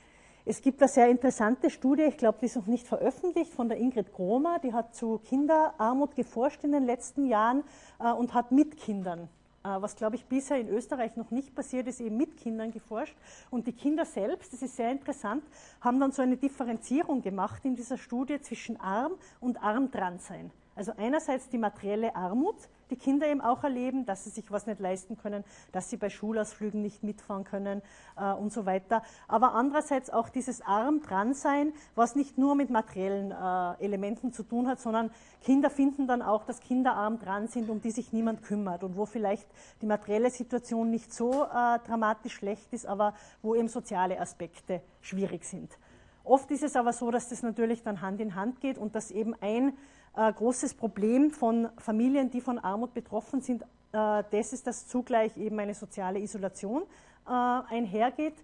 Es gibt eine sehr interessante Studie, ich glaube, die ist noch nicht veröffentlicht, von der Ingrid Gromer, die hat zu Kinderarmut geforscht in den letzten Jahren äh, und hat mit Kindern, was, glaube ich, bisher in Österreich noch nicht passiert ist, eben mit Kindern geforscht. Und die Kinder selbst, das ist sehr interessant, haben dann so eine Differenzierung gemacht in dieser Studie zwischen arm und arm dran sein. Also einerseits die materielle Armut, die Kinder eben auch erleben, dass sie sich was nicht leisten können, dass sie bei Schulausflügen nicht mitfahren können äh, und so weiter. Aber andererseits auch dieses arm dran sein, was nicht nur mit materiellen äh, Elementen zu tun hat, sondern Kinder finden dann auch, dass Kinder arm dran sind, um die sich niemand kümmert und wo vielleicht die materielle Situation nicht so äh, dramatisch schlecht ist, aber wo eben soziale Aspekte schwierig sind. Oft ist es aber so, dass das natürlich dann Hand in Hand geht und dass eben ein Äh, großes Problem von Familien, die von Armut betroffen sind, äh, das ist, dass zugleich eben eine soziale Isolation äh, einhergeht,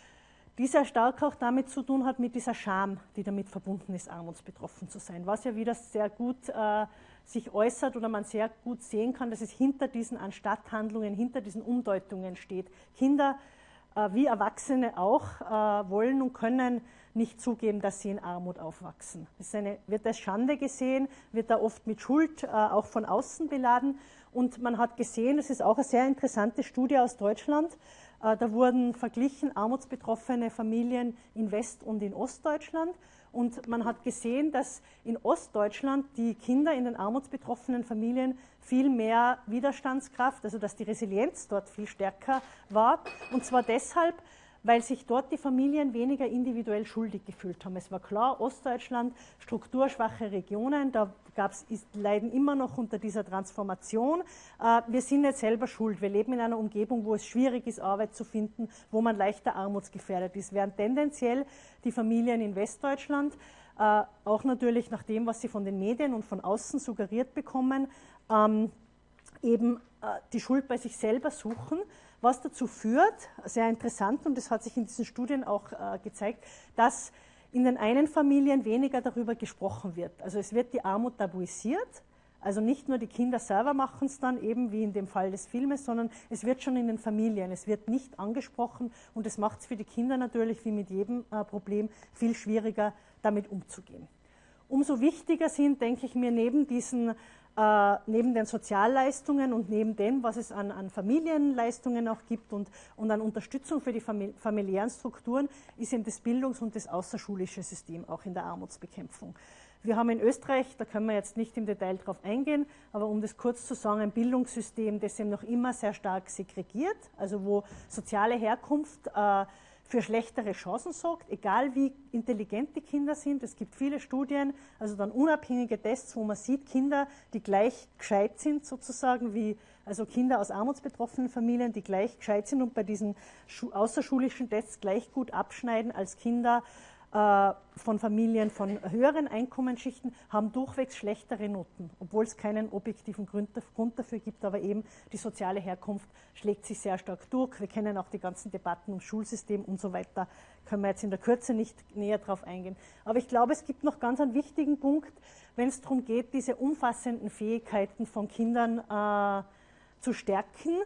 die sehr stark auch damit zu tun hat, mit dieser Scham, die damit verbunden ist, armutsbetroffen zu sein, was ja wieder sehr gut äh, sich äußert oder man sehr gut sehen kann, dass es hinter diesen Anstatthandlungen, hinter diesen Umdeutungen steht. Kinder äh, wie Erwachsene auch äh, wollen und können nicht zugeben, dass sie in Armut aufwachsen. Das ist eine, wird als Schande gesehen, wird da oft mit Schuld äh, auch von außen beladen. Und man hat gesehen, das ist auch eine sehr interessante Studie aus Deutschland, Da wurden verglichen armutsbetroffene Familien in West- und in Ostdeutschland. Und man hat gesehen, dass in Ostdeutschland die Kinder in den armutsbetroffenen Familien viel mehr Widerstandskraft, also dass die Resilienz dort viel stärker war. Und zwar deshalb, weil sich dort die Familien weniger individuell schuldig gefühlt haben. Es war klar, Ostdeutschland, strukturschwache Regionen, da gab's, ist, leiden immer noch unter dieser Transformation. Äh, wir sind nicht selber schuld. Wir leben in einer Umgebung, wo es schwierig ist, Arbeit zu finden, wo man leichter armutsgefährdet ist. Während tendenziell die Familien in Westdeutschland, äh, auch natürlich nach dem, was sie von den Medien und von außen suggeriert bekommen, ähm, eben äh, die Schuld bei sich selber suchen, was dazu führt, sehr interessant, und das hat sich in diesen Studien auch äh, gezeigt, dass in den einen Familien weniger darüber gesprochen wird. Also es wird die Armut tabuisiert, also nicht nur die Kinder selber machen es dann eben, wie in dem Fall des Filmes, sondern es wird schon in den Familien, es wird nicht angesprochen, und es macht es für die Kinder natürlich, wie mit jedem äh, Problem, viel schwieriger, damit umzugehen. Umso wichtiger sind, denke ich mir, neben diesen Äh, neben den Sozialleistungen und neben dem, was es an, an Familienleistungen auch gibt und, und an Unterstützung für die famili familiären Strukturen, ist eben das Bildungs- und das außerschulische System auch in der Armutsbekämpfung. Wir haben in Österreich, da können wir jetzt nicht im Detail drauf eingehen, aber um das kurz zu sagen, ein Bildungssystem, das eben noch immer sehr stark segregiert, also wo soziale Herkunft äh, für schlechtere Chancen sorgt, egal wie intelligent die Kinder sind. Es gibt viele Studien, also dann unabhängige Tests, wo man sieht, Kinder, die gleich gescheit sind sozusagen, wie also Kinder aus armutsbetroffenen Familien, die gleich gescheit sind und bei diesen außerschulischen Tests gleich gut abschneiden als Kinder äh, von Familien von höheren Einkommensschichten, haben durchwegs schlechtere Noten, obwohl es keinen objektiven Grund, Grund dafür gibt, aber eben die soziale Herkunft schlägt sich sehr stark durch. Wir kennen auch die ganzen Debatten ums Schulsystem und so weiter, können wir jetzt in der Kürze nicht näher drauf eingehen. Aber ich glaube, es gibt noch ganz einen wichtigen Punkt, wenn es darum geht, diese umfassenden Fähigkeiten von Kindern äh, zu stärken.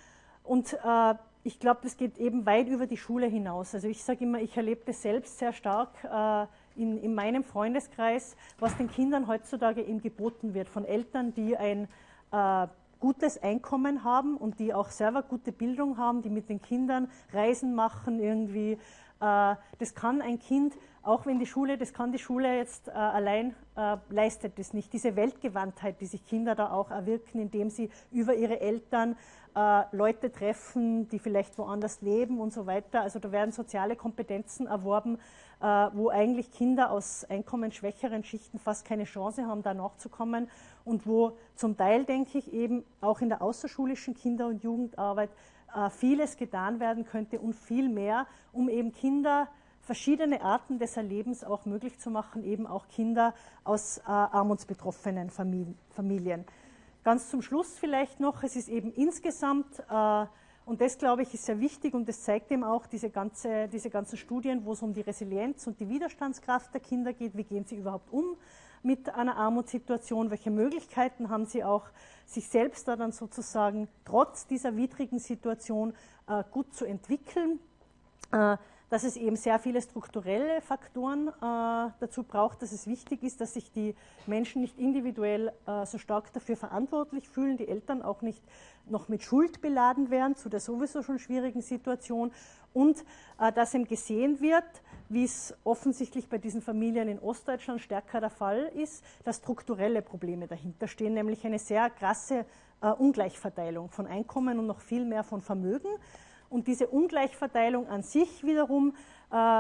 Und äh, ich glaube, das geht eben weit über die Schule hinaus. Also ich sage immer, ich erlebe das selbst sehr stark äh, in, in meinem Freundeskreis, was den Kindern heutzutage eben geboten wird von Eltern, die ein äh, gutes Einkommen haben und die auch selber gute Bildung haben, die mit den Kindern Reisen machen irgendwie. Äh, das kann ein Kind, auch wenn die Schule, das kann die Schule jetzt äh, allein äh, leistet das nicht. Diese Weltgewandtheit, die sich Kinder da auch erwirken, indem sie über ihre Eltern äh, Leute treffen, die vielleicht woanders leben und so weiter. Also da werden soziale Kompetenzen erworben, äh, wo eigentlich Kinder aus einkommensschwächeren Schichten fast keine Chance haben, da nachzukommen, und wo zum Teil, denke ich, eben auch in der außerschulischen Kinder- und Jugendarbeit äh, vieles getan werden könnte und viel mehr, um eben Kinder verschiedene Arten des Erlebens auch möglich zu machen, eben auch Kinder aus äh, armutsbetroffenen Familien. Ganz zum Schluss vielleicht noch, es ist eben insgesamt, äh, und das glaube ich ist sehr wichtig und das zeigt eben auch diese, ganze, diese ganzen Studien, wo es um die Resilienz und die Widerstandskraft der Kinder geht, wie gehen sie überhaupt um mit einer Armutssituation, welche Möglichkeiten haben sie auch, sich selbst da dann sozusagen trotz dieser widrigen Situation äh, gut zu entwickeln. Äh, dass es eben sehr viele strukturelle Faktoren äh, dazu braucht, dass es wichtig ist, dass sich die Menschen nicht individuell äh, so stark dafür verantwortlich fühlen, die Eltern auch nicht noch mit Schuld beladen werden zu der sowieso schon schwierigen Situation, und äh, dass eben gesehen wird, wie es offensichtlich bei diesen Familien in Ostdeutschland stärker der Fall ist, dass strukturelle Probleme dahinter stehen, nämlich eine sehr krasse äh, Ungleichverteilung von Einkommen und noch viel mehr von Vermögen. Und diese Ungleichverteilung an sich wiederum äh,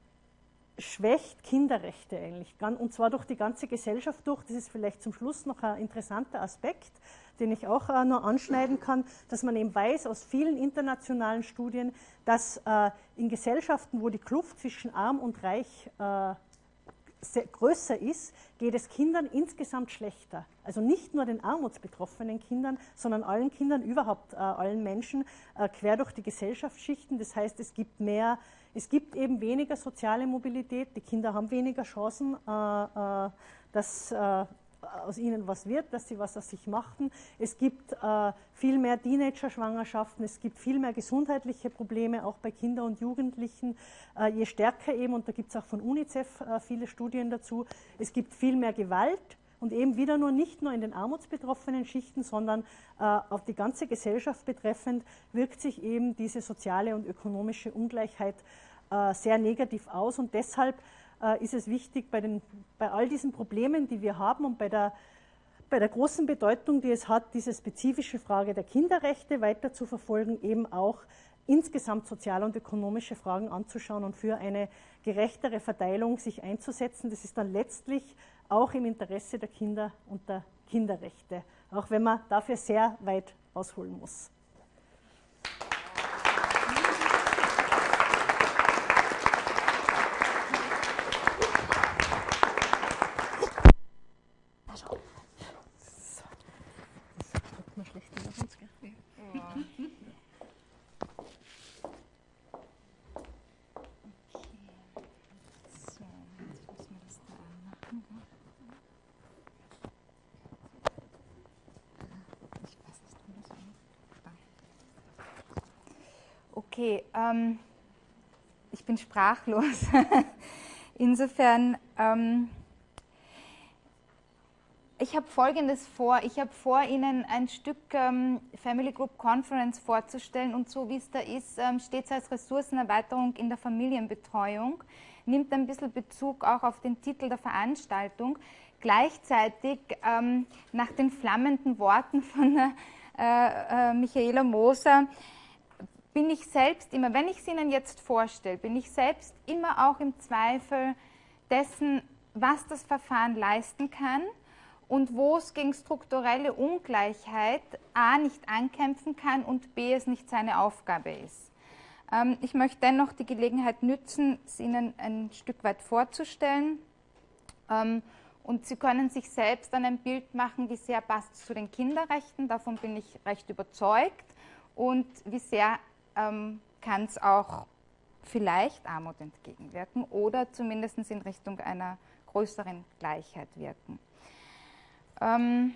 schwächt Kinderrechte eigentlich, und zwar durch die ganze Gesellschaft durch. Das ist vielleicht zum Schluss noch ein interessanter Aspekt, den ich auch äh, nur anschneiden kann, dass man eben weiß aus vielen internationalen Studien, dass äh, in Gesellschaften, wo die Kluft zwischen Arm und Reich äh, sehr größer ist, geht es Kindern insgesamt schlechter. Also nicht nur den armutsbetroffenen Kindern, sondern allen Kindern, überhaupt äh, allen Menschen, äh, quer durch die Gesellschaftsschichten. Das heißt, es gibt mehr, es gibt eben weniger soziale Mobilität, die Kinder haben weniger Chancen, äh, äh, dass äh, aus ihnen was wird, dass sie was aus sich machen. Es gibt äh, viel mehr Teenager-Schwangerschaften, es gibt viel mehr gesundheitliche Probleme, auch bei Kindern und Jugendlichen. Äh, je stärker eben, und da gibt es auch von UNICEF äh, viele Studien dazu, es gibt viel mehr Gewalt, und eben wieder nur nicht nur in den armutsbetroffenen Schichten, sondern äh, auf die ganze Gesellschaft betreffend wirkt sich eben diese soziale und ökonomische Ungleichheit äh, sehr negativ aus und deshalb äh, ist es wichtig, bei, den, bei all diesen Problemen, die wir haben und bei der bei der großen Bedeutung, die es hat, diese spezifische Frage der Kinderrechte weiter zu verfolgen, eben auch insgesamt soziale und ökonomische Fragen anzuschauen und für eine gerechtere Verteilung sich einzusetzen. Das ist dann letztlich auch im Interesse der Kinder und der Kinderrechte, auch wenn man dafür sehr weit ausholen muss. Okay, ähm, ich bin sprachlos. Insofern, ähm, ich habe Folgendes vor. Ich habe vor, Ihnen ein Stück ähm, Family Group Conference vorzustellen und so wie es da ist, ähm, steht es als Ressourcenerweiterung in der Familienbetreuung, nimmt ein bisschen Bezug auch auf den Titel der Veranstaltung. Gleichzeitig, ähm, nach den flammenden Worten von äh, äh, Michaela Moser, bin ich selbst immer, wenn ich es Ihnen jetzt vorstelle, bin ich selbst immer auch im Zweifel dessen, was das Verfahren leisten kann und wo es gegen strukturelle Ungleichheit a. nicht ankämpfen kann und b. es nicht seine Aufgabe ist. Ähm, ich möchte dennoch die Gelegenheit nützen, es Ihnen ein Stück weit vorzustellen. Ähm, und Sie können sich selbst dann ein Bild machen, wie sehr passt es zu den Kinderrechten, davon bin ich recht überzeugt, und wie sehr ähm, kann es auch vielleicht Armut entgegenwirken oder zumindest in Richtung einer größeren Gleichheit wirken. Ähm,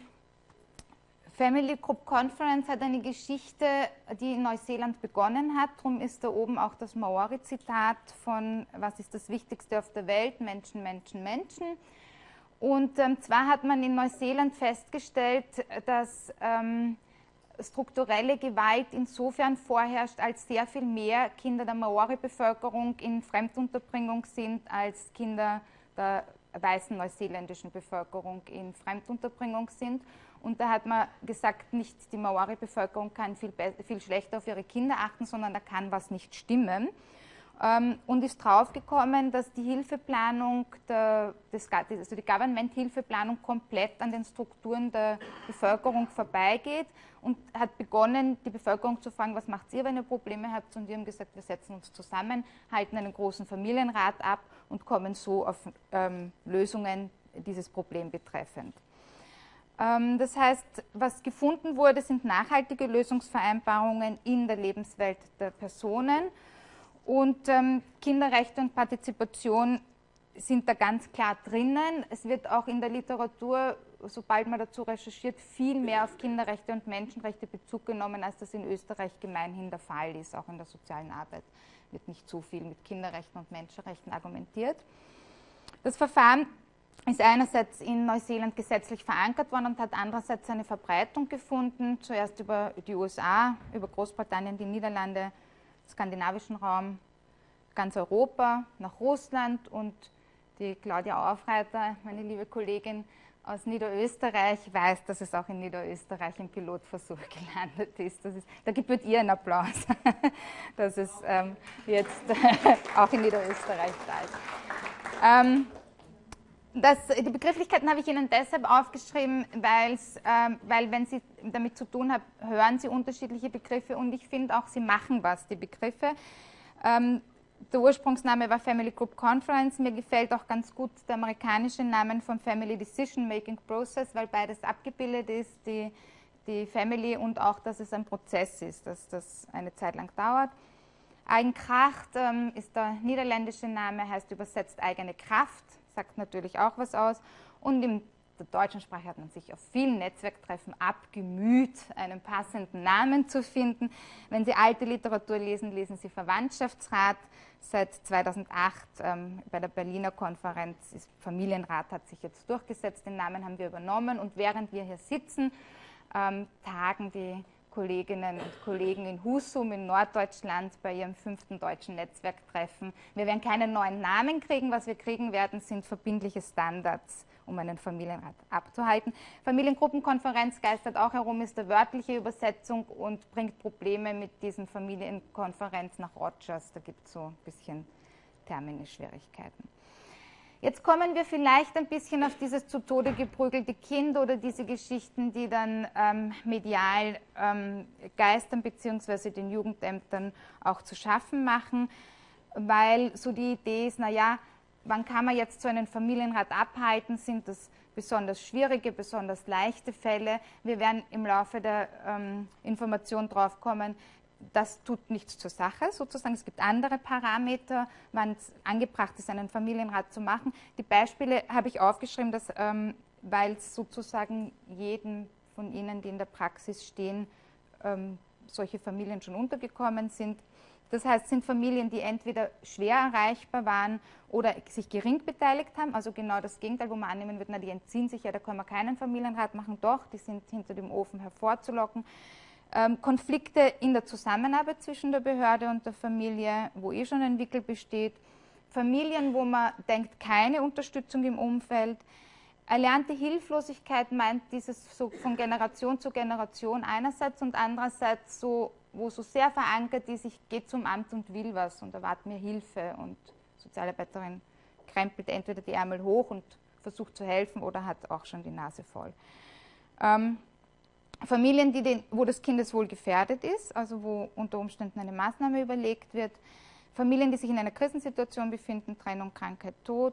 Family Group Conference hat eine Geschichte, die in Neuseeland begonnen hat. Darum ist da oben auch das Maori-Zitat von "Was ist das Wichtigste auf der Welt? Menschen, Menschen, Menschen". Und ähm, zwar hat man in Neuseeland festgestellt, dass ähm, strukturelle Gewalt insofern vorherrscht, als sehr viel mehr Kinder der Maori-Bevölkerung in Fremdunterbringung sind, als Kinder der weißen neuseeländischen Bevölkerung in Fremdunterbringung sind. Und da hat man gesagt, nicht die Maori-Bevölkerung kann viel, viel schlechter auf ihre Kinder achten, sondern da kann was nicht stimmen. Ähm, und ist draufgekommen, dass die Hilfeplanung, der, des, also die Government-Hilfeplanung komplett an den Strukturen der Bevölkerung vorbeigeht und hat begonnen, die Bevölkerung zu fragen, was macht ihr, wenn ihr Probleme habt? Und die haben gesagt, wir setzen uns zusammen, halten einen großen Familienrat ab und kommen so auf ähm, Lösungen dieses Problem betreffend. Ähm, das heißt, was gefunden wurde, sind nachhaltige Lösungsvereinbarungen in der Lebenswelt der Personen. Und ähm, Kinderrechte und Partizipation sind da ganz klar drinnen. Es wird auch in der Literatur, sobald man dazu recherchiert, viel mehr auf Kinderrechte und Menschenrechte Bezug genommen, als das in Österreich gemeinhin der Fall ist. Auch in der sozialen Arbeit wird nicht so viel mit Kinderrechten und Menschenrechten argumentiert. Das Verfahren ist einerseits in Neuseeland gesetzlich verankert worden und hat andererseits eine Verbreitung gefunden, zuerst über die U S A, über Großbritannien, die Niederlande, skandinavischen Raum, ganz Europa, nach Russland, und die Claudia Aufreiter, meine liebe Kollegin aus Niederösterreich, weiß, dass es auch in Niederösterreich im Pilotversuch gelandet ist. Das ist da gebührt ihr einen Applaus, dass es ähm, jetzt auch in Niederösterreich da ist. Ähm, Das, die Begrifflichkeiten habe ich Ihnen deshalb aufgeschrieben, weil's, ähm, weil wenn Sie damit zu tun haben, hören Sie unterschiedliche Begriffe, und ich finde auch, sie machen was, die Begriffe. Ähm, der Ursprungsname war Family Group Conference. Mir gefällt auch ganz gut der amerikanische Name von Family Decision Making Process, weil beides abgebildet ist, die, die Family, und auch, dass es ein Prozess ist, dass das eine Zeit lang dauert. Eigenkracht ähm, ist der niederländische Name, heißt übersetzt eigene Kraft, sagt natürlich auch was aus. Und im der deutschen Sprache hat man sich auf vielen Netzwerktreffen abgemüht, einen passenden Namen zu finden. Wenn Sie alte Literatur lesen, lesen Sie Verwandtschaftsrat. Seit zweitausendacht ähm, bei der Berliner Konferenz ist Familienrat, hat sich jetzt durchgesetzt, den Namen haben wir übernommen. Und während wir hier sitzen, ähm, tagen die Kolleginnen und Kollegen in Husum in Norddeutschland bei ihrem fünften deutschen Netzwerktreffen. Wir werden keinen neuen Namen kriegen, was wir kriegen werden, sind verbindliche Standards, um einen Familienrat abzuhalten. Familiengruppenkonferenz geistert auch herum, ist eine wörtliche Übersetzung und bringt Probleme mit diesen Familienkonferenz nach Rogers. Da gibt es so ein bisschen Terminschwierigkeiten. Jetzt kommen wir vielleicht ein bisschen auf dieses zu Tode geprügelte Kind oder diese Geschichten, die dann ähm, medial ähm, geistern bzw. den Jugendämtern auch zu schaffen machen, weil so die Idee ist, naja, wann kann man jetzt so einen Familienrat abhalten? Sind das besonders schwierige, besonders leichte Fälle? Wir werden im Laufe der ähm, Information drauf kommen, das tut nichts zur Sache, sozusagen. Es gibt andere Parameter, wann es angebracht ist, einen Familienrat zu machen. Die Beispiele habe ich aufgeschrieben, dass, ähm, weil es sozusagen jedem von Ihnen, die in der Praxis stehen, ähm, solche Familien schon untergekommen sind. Das heißt, es sind Familien, die entweder schwer erreichbar waren oder sich gering beteiligt haben, also genau das Gegenteil, wo man annehmen wird, na, die entziehen sich, ja, da können wir keinen Familienrat machen, doch, die sind hinter dem Ofen hervorzulocken. Ähm, Konflikte in der Zusammenarbeit zwischen der Behörde und der Familie, wo eh schon ein Wickel besteht. Familien, wo man denkt, keine Unterstützung im Umfeld. Erlernte Hilflosigkeit meint dieses so von Generation zu Generation einerseits und andererseits so, wo so sehr verankert ist, ich gehe zum Amt und will was und erwarte mir Hilfe und Sozialarbeiterin krempelt entweder die Ärmel hoch und versucht zu helfen oder hat auch schon die Nase voll. Ähm, Familien, die den, wo das Kindeswohl gefährdet ist, also wo unter Umständen eine Maßnahme überlegt wird. Familien, die sich in einer Krisensituation befinden, Trennung, Krankheit, Tod.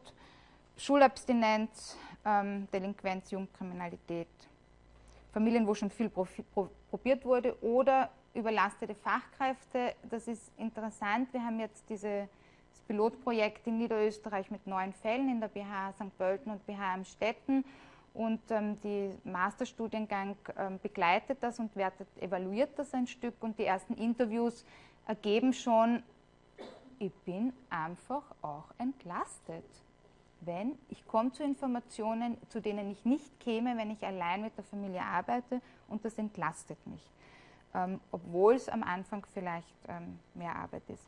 Schulabstinenz, ähm, Delinquenz, Jugendkriminalität. Familien, wo schon viel profi- pro- probiert wurde oder überlastete Fachkräfte. Das ist interessant. Wir haben jetzt dieses Pilotprojekt in Niederösterreich mit neun Fällen in der B H Sankt Pölten und B H Amstetten. Und ähm, die Masterstudiengang ähm, begleitet das und wertet, evaluiert das ein Stück. Und die ersten Interviews ergeben schon, ich bin einfach auch entlastet. Wenn ich komme zu Informationen, zu denen ich nicht käme, wenn ich allein mit der Familie arbeite, und das entlastet mich, ähm, obwohl es am Anfang vielleicht ähm, mehr Arbeit ist.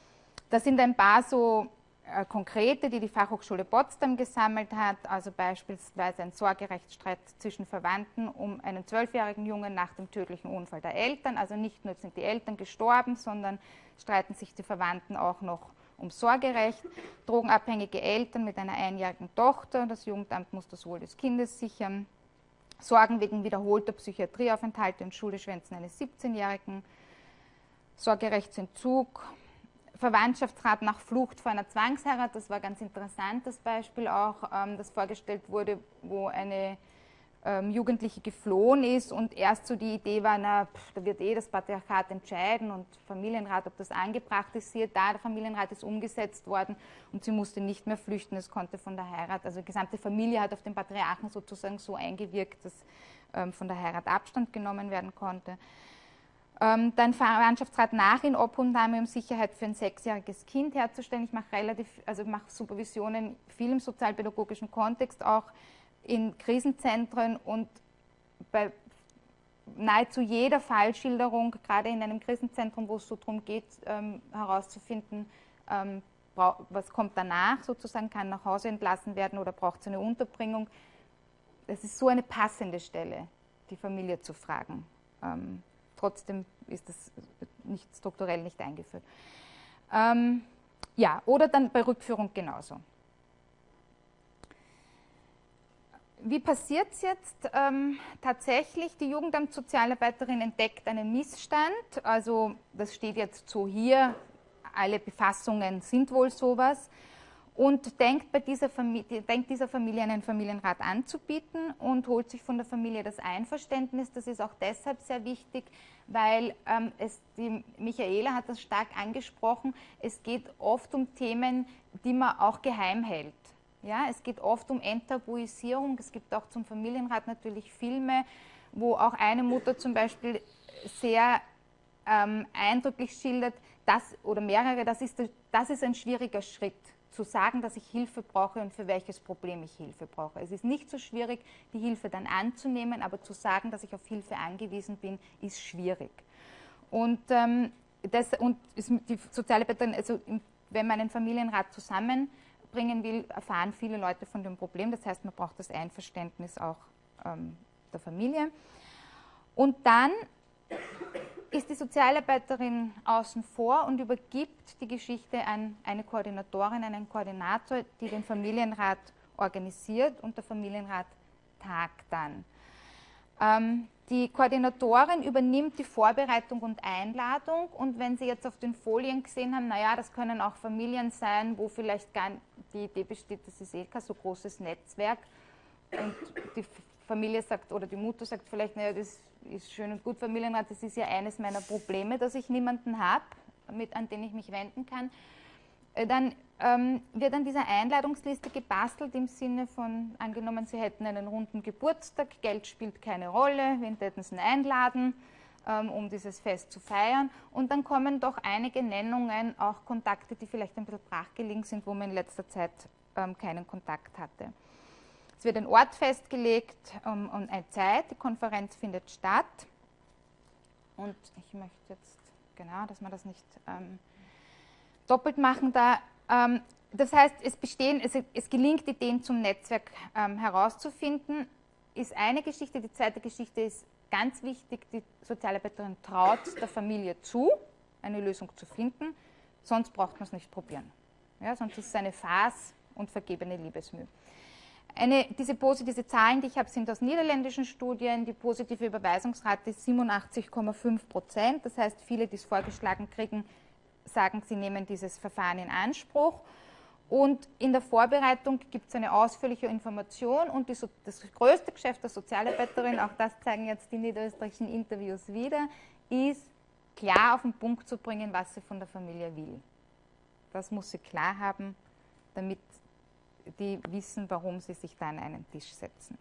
Das sind ein paar so äh, konkrete, die die Fachhochschule Potsdam gesammelt hat, also beispielsweise ein Sorgerechtsstreit zwischen Verwandten um einen zwölfjährigen Jungen nach dem tödlichen Unfall der Eltern. Also nicht nur sind die Eltern gestorben, sondern streiten sich die Verwandten auch noch um Sorgerecht. Drogenabhängige Eltern mit einer einjährigen Tochter, das Jugendamt muss das Wohl des Kindes sichern. Sorgen wegen wiederholter Psychiatrieaufenthalte und Schulschwänzen eines siebzehnjährigen. Sorgerechtsentzug. Verwandtschaftsrat nach Flucht vor einer Zwangsheirat, das war ganz interessant, das Beispiel auch, ähm, das vorgestellt wurde, wo eine ähm, Jugendliche geflohen ist und erst so die Idee war, na, pff, da wird eh das Patriarchat entscheiden und Familienrat, ob das angebracht ist. Siehe da, der Familienrat ist umgesetzt worden und sie musste nicht mehr flüchten, es konnte von der Heirat, also die gesamte Familie hat auf den Patriarchen sozusagen so eingewirkt, dass ähm, von der Heirat Abstand genommen werden konnte. Ähm, dann Verwandtschaftsrat nach in Obhutnahme, um Sicherheit für ein sechsjähriges Kind herzustellen. Ich mache relativ, also mache Supervisionen viel im sozialpädagogischen Kontext, auch in Krisenzentren und bei nahezu jeder Fallschilderung, gerade in einem Krisenzentrum, wo es so darum geht, ähm, herauszufinden, ähm, was kommt danach, sozusagen kann nach Hause entlassen werden oder braucht es eine Unterbringung. Es ist so eine passende Stelle, die Familie zu fragen. Ähm, Trotzdem ist das nicht strukturell nicht eingeführt. Ähm, ja, oder dann bei Rückführung genauso. Wie passiert es jetzt? Ähm, tatsächlich, die Jugendamtssozialarbeiterin entdeckt einen Missstand, also das steht jetzt so hier, alle Befassungen sind wohl sowas, und denkt, bei dieser Familie, denkt dieser Familie einen Familienrat anzubieten und holt sich von der Familie das Einverständnis. Das ist auch deshalb sehr wichtig, weil ähm, es, die Michaela hat das stark angesprochen, es geht oft um Themen, die man auch geheim hält. Ja, es geht oft um Enttabuisierung. Es gibt auch zum Familienrat natürlich Filme, wo auch eine Mutter zum Beispiel sehr ähm, eindrücklich schildert, dass, oder mehrere, das ist, das ist ein schwieriger Schritt, zu sagen, dass ich Hilfe brauche und für welches Problem ich Hilfe brauche. Es ist nicht so schwierig, die Hilfe dann anzunehmen, aber zu sagen, dass ich auf Hilfe angewiesen bin, ist schwierig. Und, ähm, das, und die Sozialarbeiterin, also wenn man einen Familienrat zusammenbringen will, erfahren viele Leute von dem Problem. Das heißt, man braucht das Einverständnis auch ähm, der Familie. Und dann ist die Sozialarbeiterin außen vor und übergibt die Geschichte an eine Koordinatorin, einen Koordinator, die den Familienrat organisiert, und der Familienrat tagt dann. Ähm, die Koordinatorin übernimmt die Vorbereitung und Einladung, und wenn Sie jetzt auf den Folien gesehen haben, naja, das können auch Familien sein, wo vielleicht gar die Idee besteht, das ist eh kein so großes Netzwerk, und die Familie sagt, oder die Mutter sagt vielleicht, naja, das ist schön und gut, Familienrat, das ist ja eines meiner Probleme, dass ich niemanden habe, an den ich mich wenden kann. Dann ähm, wird an dieser Einladungsliste gebastelt im Sinne von, angenommen, Sie hätten einen runden Geburtstag, Geld spielt keine Rolle, wen hätten Sie einladen, ähm, um dieses Fest zu feiern. Und dann kommen doch einige Nennungen, auch Kontakte, die vielleicht ein bisschen brachgelegen sind, wo man in letzter Zeit ähm, keinen Kontakt hatte. Es wird ein Ort festgelegt um, und eine Zeit, die Konferenz findet statt. Und ich möchte jetzt, genau, dass man das nicht ähm, doppelt machen da. Ähm, das heißt, es, bestehen, es, es gelingt, Ideen zum Netzwerk ähm, herauszufinden, ist eine Geschichte. Die zweite Geschichte ist ganz wichtig, die Sozialarbeiterin traut der Familie zu, eine Lösung zu finden, sonst braucht man es nicht probieren. Ja, sonst ist es eine Farce und vergebene Liebesmüh. Eine, diese, diese Zahlen, die ich habe, sind aus niederländischen Studien. Die positive Überweisungsrate ist siebenundachtzig Komma fünf Prozent. Das heißt, viele, die es vorgeschlagen kriegen, sagen, sie nehmen dieses Verfahren in Anspruch. Und in der Vorbereitung gibt es eine ausführliche Information. Und die, das größte Geschäft der Sozialarbeiterin, auch das zeigen jetzt die niederösterreichischen Interviews wieder, ist klar auf den Punkt zu bringen, was sie von der Familie will. Das muss sie klar haben, damit die wissen, warum sie sich da an einen Tisch setzen.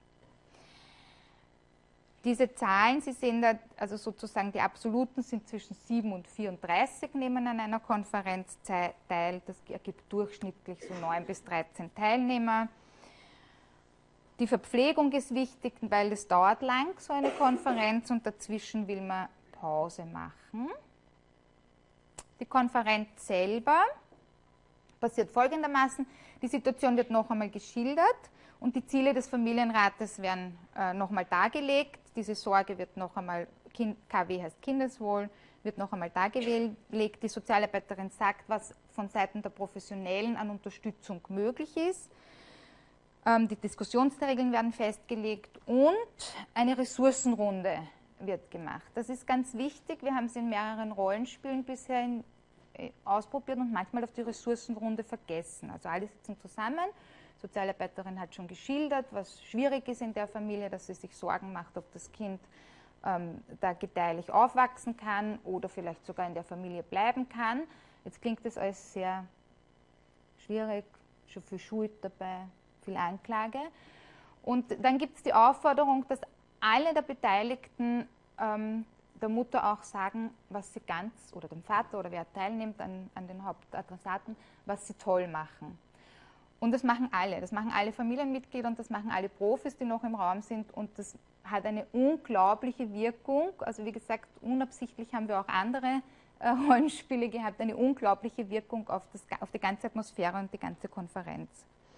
Diese Zahlen, Sie sehen da, also sozusagen die absoluten sind zwischen sieben und vierunddreißig, nehmen an einer Konferenz teil. Das ergibt durchschnittlich so neun bis dreizehn Teilnehmer. Die Verpflegung ist wichtig, weil es dauert lang, so eine Konferenz, und dazwischen will man Pause machen. Die Konferenz selber passiert folgendermaßen: Die Situation wird noch einmal geschildert und die Ziele des Familienrates werden äh, noch einmal dargelegt. Diese Sorge wird noch einmal, kind, K W heißt Kindeswohl, wird noch einmal dargelegt. Die Sozialarbeiterin sagt, was von Seiten der Professionellen an Unterstützung möglich ist. Ähm, die Diskussionsregeln werden festgelegt und eine Ressourcenrunde wird gemacht. Das ist ganz wichtig. Wir haben es in mehreren Rollenspielen bisher in, äh, ausprobiert und manchmal auf die Ressourcenrunde vergessen. Also alle sitzen zusammen. Die Sozialarbeiterin hat schon geschildert, was schwierig ist in der Familie, dass sie sich Sorgen macht, ob das Kind ähm, da gedeihlich aufwachsen kann oder vielleicht sogar in der Familie bleiben kann. Jetzt klingt das alles sehr schwierig, schon viel Schuld dabei, viel Anklage. Und dann gibt es die Aufforderung, dass alle der Beteiligten ähm, der Mutter auch sagen, was sie ganz, oder dem Vater oder wer teilnimmt an, an den Hauptadressaten, was sie toll machen. Und das machen alle, das machen alle Familienmitglieder und das machen alle Profis, die noch im Raum sind, und das hat eine unglaubliche Wirkung. Also wie gesagt, unabsichtlich haben wir auch andere äh, Rollenspiele gehabt, eine unglaubliche Wirkung auf, das, auf die ganze Atmosphäre und die ganze Konferenz.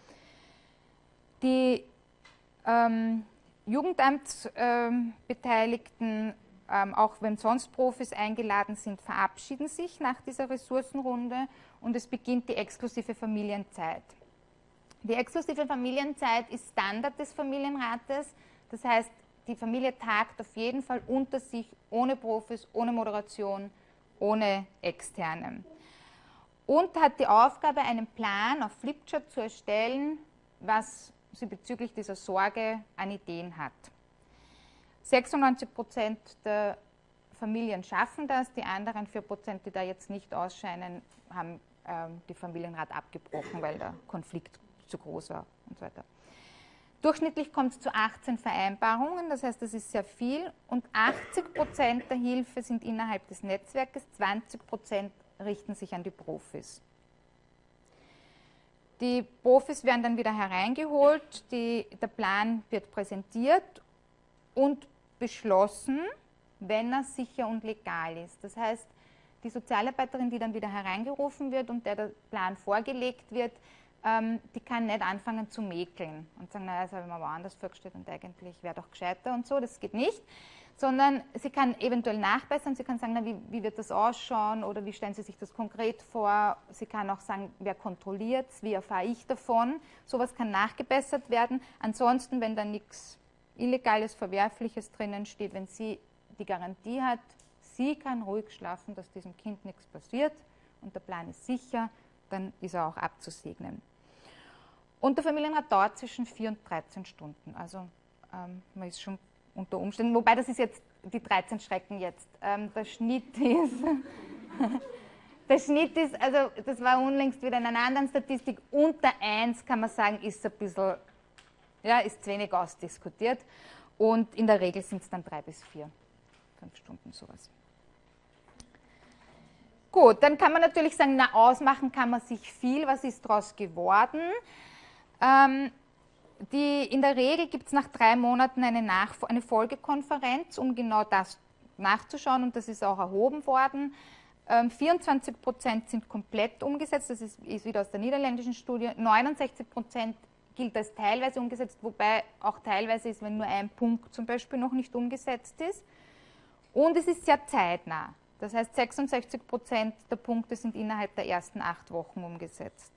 Die ähm, Jugendamtsbeteiligten, ähm, auch wenn sonst Profis eingeladen sind, verabschieden sich nach dieser Ressourcenrunde und es beginnt die exklusive Familienzeit. Die exklusive Familienzeit ist Standard des Familienrates, das heißt, die Familie tagt auf jeden Fall unter sich, ohne Profis, ohne Moderation, ohne Externe. Und hat die Aufgabe, einen Plan auf Flipchart zu erstellen, was sie bezüglich dieser Sorge an Ideen hat. sechsundneunzig Prozent der Familien schaffen das, die anderen vier Prozent, die da jetzt nicht ausscheinen, haben ähm, die Familienrat abgebrochen, weil der Konflikt zu groß war und so weiter. Durchschnittlich kommt es zu achtzehn Vereinbarungen, das heißt, das ist sehr viel, und achtzig Prozent der Hilfe sind innerhalb des Netzwerkes, zwanzig Prozent richten sich an die Profis. Die Profis werden dann wieder hereingeholt, die, der Plan wird präsentiert und beschlossen, wenn er sicher und legal ist. Das heißt, die Sozialarbeiterin, die dann wieder hereingerufen wird und der der Plan vorgelegt wird, ähm, die kann nicht anfangen zu mäkeln und sagen, naja, das habe ich mir woanders vorgestellt und eigentlich wäre doch gescheiter und so, das geht nicht. Sondern sie kann eventuell nachbessern, sie kann sagen, na, wie, wie wird das ausschauen oder wie stellen Sie sich das konkret vor. Sie kann auch sagen, wer kontrolliert es, wie erfahre ich davon. Sowas kann nachgebessert werden. Ansonsten, wenn da nichts Illegales, Verwerfliches drinnen steht, wenn sie die Garantie hat, sie kann ruhig schlafen, dass diesem Kind nichts passiert und der Plan ist sicher, dann ist er auch abzusegnen. Und der Familienrat dauert zwischen vier und dreizehn Stunden. Also ähm, man ist schon unter Umständen, wobei das ist jetzt, die dreizehn Schrecken jetzt, ähm, der Schnitt ist, der Schnitt ist, also das war unlängst wieder in einer anderen Statistik, unter eins kann man sagen, ist ein bisschen, ja, ist zu wenig ausdiskutiert und in der Regel sind es dann drei bis vier, fünf Stunden sowas. Gut, dann kann man natürlich sagen, na, ausmachen kann man sich viel, was ist daraus geworden? Ähm, Die, in der Regel gibt es nach drei Monaten eine, Nach eine Folgekonferenz, um genau das nachzuschauen und das ist auch erhoben worden. Ähm, vierundzwanzig Prozent sind komplett umgesetzt, das ist, ist wieder aus der niederländischen Studie. neunundsechzig Prozent gilt als teilweise umgesetzt, wobei auch teilweise ist, wenn nur ein Punkt zum Beispiel noch nicht umgesetzt ist. Und es ist sehr zeitnah. Das heißt, sechsundsechzig Prozent der Punkte sind innerhalb der ersten acht Wochen umgesetzt.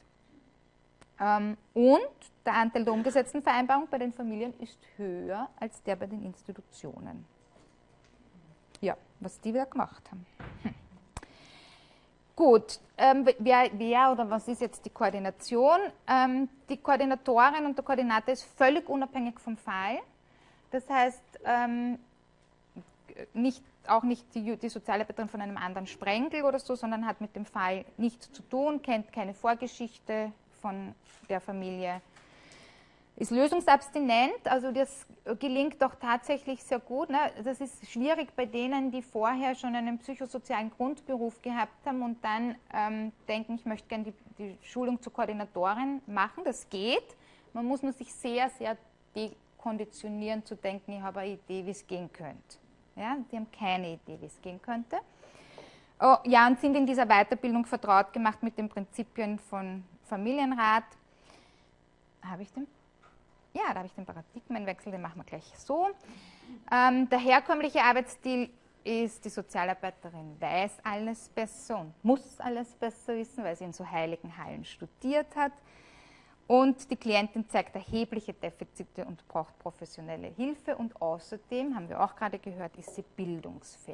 Und der Anteil der umgesetzten Vereinbarung bei den Familien ist höher als der bei den Institutionen. Ja, was die wieder gemacht haben. Hm. Gut, ähm, wer, wer oder was ist jetzt die Koordination? Ähm, die Koordinatorin und der Koordinator ist völlig unabhängig vom Fall. Das heißt, ähm, nicht, auch nicht die, die Sozialarbeiterin von einem anderen Sprengel oder so, sondern hat mit dem Fall nichts zu tun, kennt keine Vorgeschichte von der Familie, ist lösungsabstinent, also das gelingt doch tatsächlich sehr gut. Ne? Das ist schwierig bei denen, die vorher schon einen psychosozialen Grundberuf gehabt haben und dann ähm, denken, ich möchte gerne die, die Schulung zur Koordinatorin machen. Das geht, man muss nur sich sehr, sehr dekonditionieren zu denken, ich habe eine Idee, wie es gehen könnte. Ja? Die haben keine Idee, wie es gehen könnte. Oh, ja, und sind in dieser Weiterbildung vertraut gemacht mit den Prinzipien von Familienrat. Habe ich den? Ja, da habe ich den Paradigmenwechsel, den machen wir gleich so. Ähm, der herkömmliche Arbeitsstil ist, die Sozialarbeiterin weiß alles besser und muss alles besser wissen, weil sie in so heiligen Hallen studiert hat. Und die Klientin zeigt erhebliche Defizite und braucht professionelle Hilfe. Und außerdem, haben wir auch gerade gehört, ist sie bildungsfern.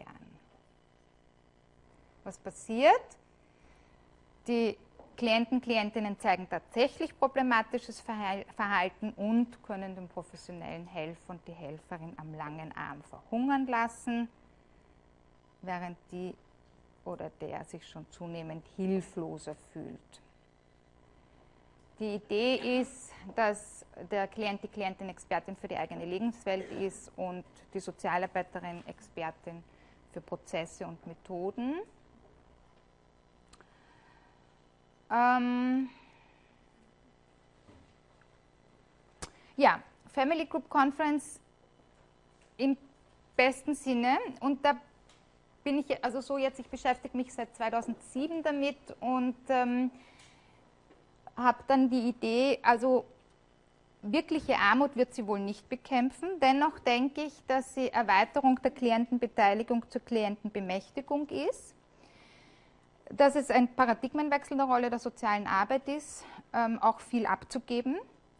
Was passiert? Die Klienten, Klientinnen zeigen tatsächlich problematisches Verhalten und können den professionellen Helfer und die Helferin am langen Arm verhungern lassen, während die oder der sich schon zunehmend hilfloser fühlt. Die Idee ist, dass der Klient, die Klientin Expertin für die eigene Lebenswelt ist und die Sozialarbeiterin Expertin für Prozesse und Methoden. Ähm ja, Family Group Conference im besten Sinne, und da bin ich also so jetzt, ich beschäftige mich seit zweitausendsieben damit und ähm, habe dann die Idee, also wirkliche Armut wird sie wohl nicht bekämpfen, dennoch denke ich, dass sie Erweiterung der Klientenbeteiligung zur Klientenbemächtigung ist, dass es ein Paradigmenwechsel der Rolle der sozialen Arbeit ist, ähm, auch viel abzugeben.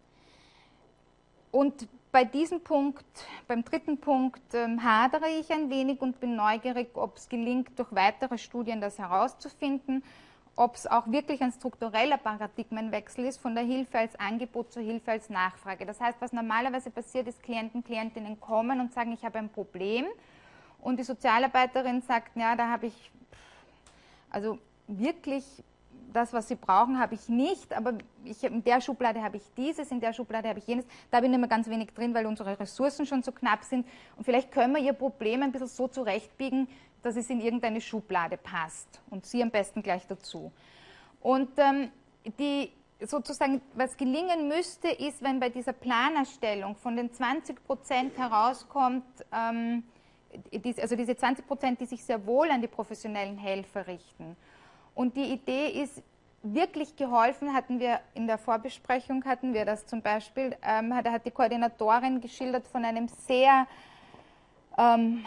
Und bei diesem Punkt, beim dritten Punkt, ähm, hadere ich ein wenig und bin neugierig, ob es gelingt, durch weitere Studien das herauszufinden, ob es auch wirklich ein struktureller Paradigmenwechsel ist, von der Hilfe als Angebot zur Hilfe als Nachfrage. Das heißt, was normalerweise passiert ist, Klienten, Klientinnen kommen und sagen, ich habe ein Problem, und die Sozialarbeiterin sagt, ja, da habe ich also wirklich das, was sie brauchen, habe ich nicht, aber ich, in der Schublade habe ich dieses, in der Schublade habe ich jenes. Da bin ich immer ganz wenig drin, weil unsere Ressourcen schon so knapp sind. Und vielleicht können wir ihr Problem ein bisschen so zurechtbiegen, dass es in irgendeine Schublade passt. Und sie am besten gleich dazu. Und ähm, die, sozusagen, was gelingen müsste, ist, wenn bei dieser Planerstellung von den zwanzig Prozent herauskommt, ähm, die, also diese zwanzig Prozent, die sich sehr wohl an die professionellen Helfer richten. Und die Idee ist, wirklich geholfen hatten wir, in der Vorbesprechung hatten wir das zum Beispiel, ähm, da hat die Koordinatorin geschildert von einem sehr ähm,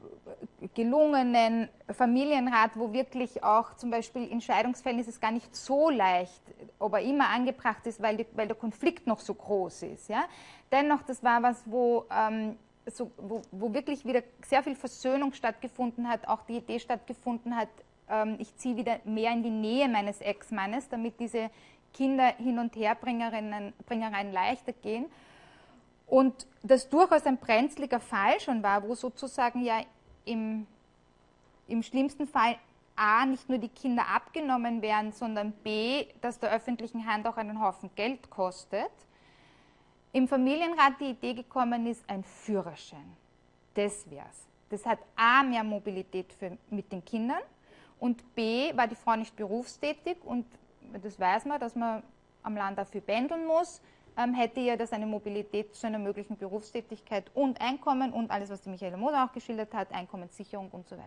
gelungenen Familienrat, wo wirklich auch zum Beispiel in Scheidungsfällen ist es gar nicht so leicht, ob er immer angebracht ist, weil, die, weil der Konflikt noch so groß ist. Ja? Dennoch, das war was, wo, ähm, so, wo, wo wirklich wieder sehr viel Versöhnung stattgefunden hat, auch die Idee stattgefunden hat, ich ziehe wieder mehr in die Nähe meines Ex-Mannes, damit diese Kinder hin und her Bringereien leichter gehen. Und das durchaus ein brenzliger Fall schon war, wo sozusagen ja im, im schlimmsten Fall A, nicht nur die Kinder abgenommen werden, sondern B, dass der öffentlichen Hand auch einen Haufen Geld kostet. Im Familienrat die Idee gekommen ist, ein Führerschein. Das wär's. Das hat A, mehr Mobilität für, mit den Kindern. Und B, war die Frau nicht berufstätig und das weiß man, dass man am Land dafür pendeln muss, ähm, hätte ja das eine Mobilität zu einer möglichen Berufstätigkeit und Einkommen und alles, was die Michaela Moser auch geschildert hat, Einkommenssicherung und so weiter.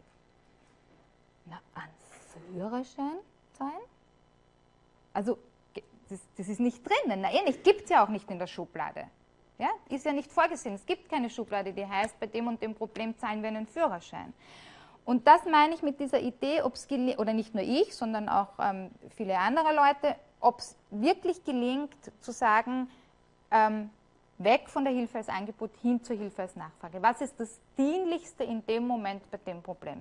Na, ein Führerschein sein? Also, das, das ist nicht drinnen. Na, ähnlich gibt es ja auch nicht in der Schublade. Ja? Ist ja nicht vorgesehen. Es gibt keine Schublade, die heißt, bei dem und dem Problem zahlen wir einen Führerschein. Und das meine ich mit dieser Idee, ob es gelingt, oder nicht nur ich, sondern auch ähm, viele andere Leute, ob es wirklich gelingt, zu sagen, ähm, weg von der Hilfe als Angebot hin zur Hilfe als Nachfrage. Was ist das Dienlichste in dem Moment bei dem Problem?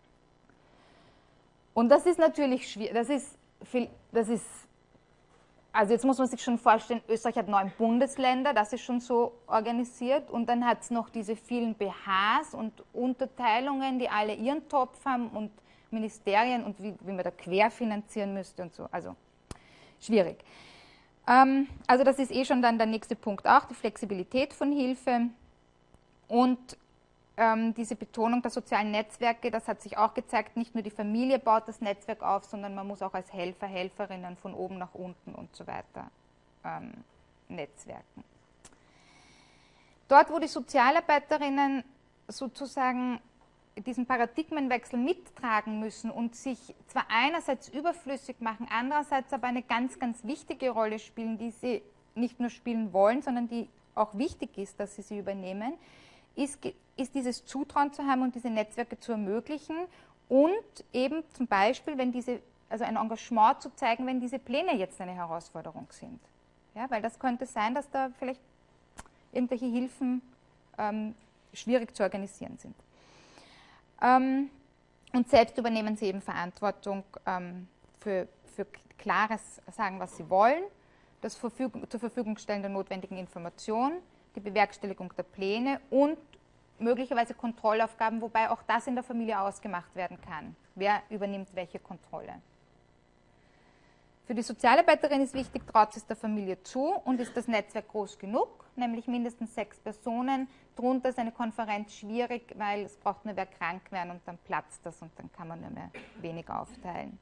Und das ist natürlich schwierig, das ist, viel, das ist also jetzt muss man sich schon vorstellen, Österreich hat neun Bundesländer, das ist schon so organisiert und dann hat es noch diese vielen B Hs und Unterteilungen, die alle ihren Topf haben und Ministerien und wie, wie man da querfinanzieren müsste und so, also schwierig. Ähm, also das ist eh schon dann der nächste Punkt auch, die Flexibilität von Hilfe und ähm, diese Betonung der sozialen Netzwerke, das hat sich auch gezeigt, nicht nur die Familie baut das Netzwerk auf, sondern man muss auch als Helfer, Helferinnen von oben nach unten und so weiter ähm, netzwerken. Dort, wo die Sozialarbeiterinnen sozusagen diesen Paradigmenwechsel mittragen müssen und sich zwar einerseits überflüssig machen, andererseits aber eine ganz, ganz wichtige Rolle spielen, die sie nicht nur spielen wollen, sondern die auch wichtig ist, dass sie sie übernehmen, ist, ist dieses Zutrauen zu haben und diese Netzwerke zu ermöglichen und eben zum Beispiel, wenn diese, also ein Engagement zu zeigen, wenn diese Pläne jetzt eine Herausforderung sind. Ja, weil das könnte sein, dass da vielleicht irgendwelche Hilfen ähm, schwierig zu organisieren sind. Ähm, und selbst übernehmen sie eben Verantwortung ähm, für, für klares Sagen, was sie wollen, das Verfügung, zur Verfügung stellen der notwendigen Information, die Bewerkstelligung der Pläne und möglicherweise Kontrollaufgaben, wobei auch das in der Familie ausgemacht werden kann. Wer übernimmt welche Kontrolle? Für die Sozialarbeiterin ist wichtig, traut es der Familie zu und ist das Netzwerk groß genug, nämlich mindestens sechs Personen. Darunter ist eine Konferenz schwierig, weil es braucht nur wer krank werden und dann platzt das und dann kann man nur mehr wenig aufteilen.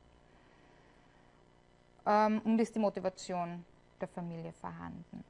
Ähm, und ist die Motivation der Familie vorhanden.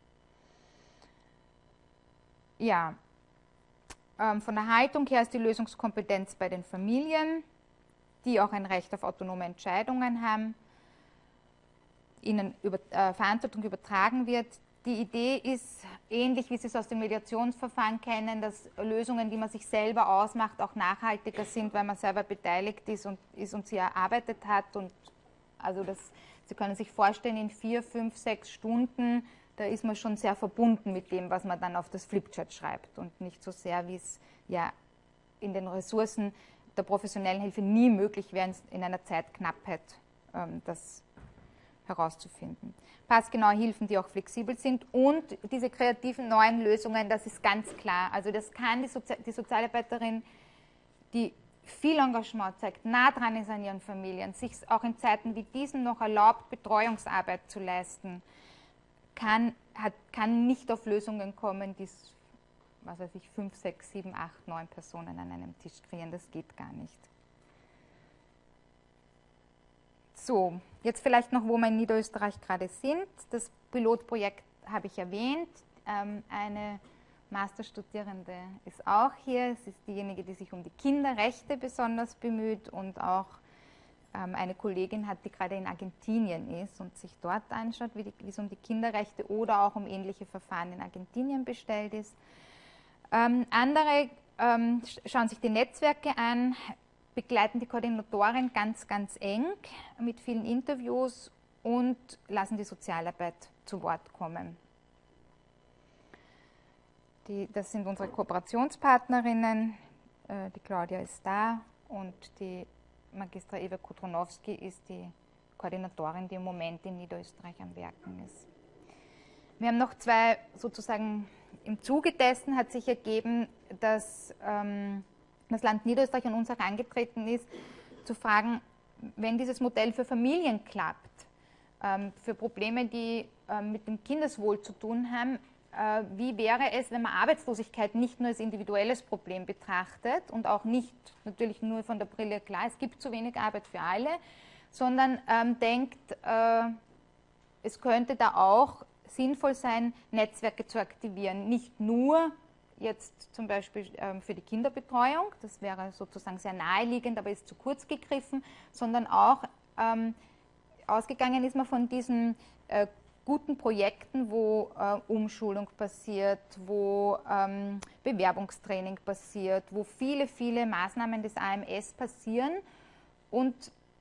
Ja, ähm, von der Haltung her ist die Lösungskompetenz bei den Familien, die auch ein Recht auf autonome Entscheidungen haben, ihnen über, äh, Verantwortung übertragen wird. Die Idee ist ähnlich, wie Sie es aus dem Mediationsverfahren kennen, dass Lösungen, die man sich selber ausmacht, auch nachhaltiger sind, weil man selber beteiligt ist und, ist und sie erarbeitet hat. Und also das, Sie können sich vorstellen, in vier, fünf, sechs Stunden, da ist man schon sehr verbunden mit dem, was man dann auf das Flipchart schreibt und nicht so sehr, wie es ja in den Ressourcen der professionellen Hilfe nie möglich wäre, in einer Zeitknappheit ähm, das herauszufinden. Passgenaue Hilfen, die auch flexibel sind und diese kreativen neuen Lösungen, das ist ganz klar. Also das kann die, Sozi die Sozialarbeiterin, die viel Engagement zeigt, nah dran ist an ihren Familien, sich auch in Zeiten wie diesen noch erlaubt, Betreuungsarbeit zu leisten, kann, hat, kann nicht auf Lösungen kommen, die, was weiß ich, fünf, sechs, sieben, acht, neun Personen an einem Tisch kriegen. Das geht gar nicht. So, jetzt vielleicht noch, wo wir in Niederösterreich gerade sind. Das Pilotprojekt habe ich erwähnt. Ähm, eine Masterstudierende ist auch hier. Es ist diejenige, die sich um die Kinderrechte besonders bemüht und auch ähm, eine Kollegin hat, die gerade in Argentinien ist und sich dort anschaut, wie, die, wie es um die Kinderrechte oder auch um ähnliche Verfahren in Argentinien bestellt ist. Ähm, andere ähm, schauen sich die Netzwerke an, begleiten die Koordinatorin ganz, ganz eng mit vielen Interviews und lassen die Sozialarbeit zu Wort kommen. Die, das sind unsere Kooperationspartnerinnen, äh, die Claudia ist da und die Magistra Eva Kudronowski ist die Koordinatorin, die im Moment in Niederösterreich am Werken ist. Wir haben noch zwei, sozusagen im Zuge dessen hat sich ergeben, dass ähm, das Land Niederösterreich an uns herangetreten ist, zu fragen, wenn dieses Modell für Familien klappt, ähm, für Probleme, die ähm, mit dem Kindeswohl zu tun haben, wie wäre es, wenn man Arbeitslosigkeit nicht nur als individuelles Problem betrachtet und auch nicht natürlich nur von der Brille, klar, es gibt zu wenig Arbeit für alle, sondern ähm, denkt, äh, es könnte da auch sinnvoll sein, Netzwerke zu aktivieren. Nicht nur jetzt zum Beispiel ähm, für die Kinderbetreuung, das wäre sozusagen sehr naheliegend, aber ist zu kurz gegriffen, sondern auch ähm, ausgegangen ist man von diesen äh, guten Projekten, wo äh, Umschulung passiert, wo ähm, Bewerbungstraining passiert, wo viele, viele Maßnahmen des A M S passieren und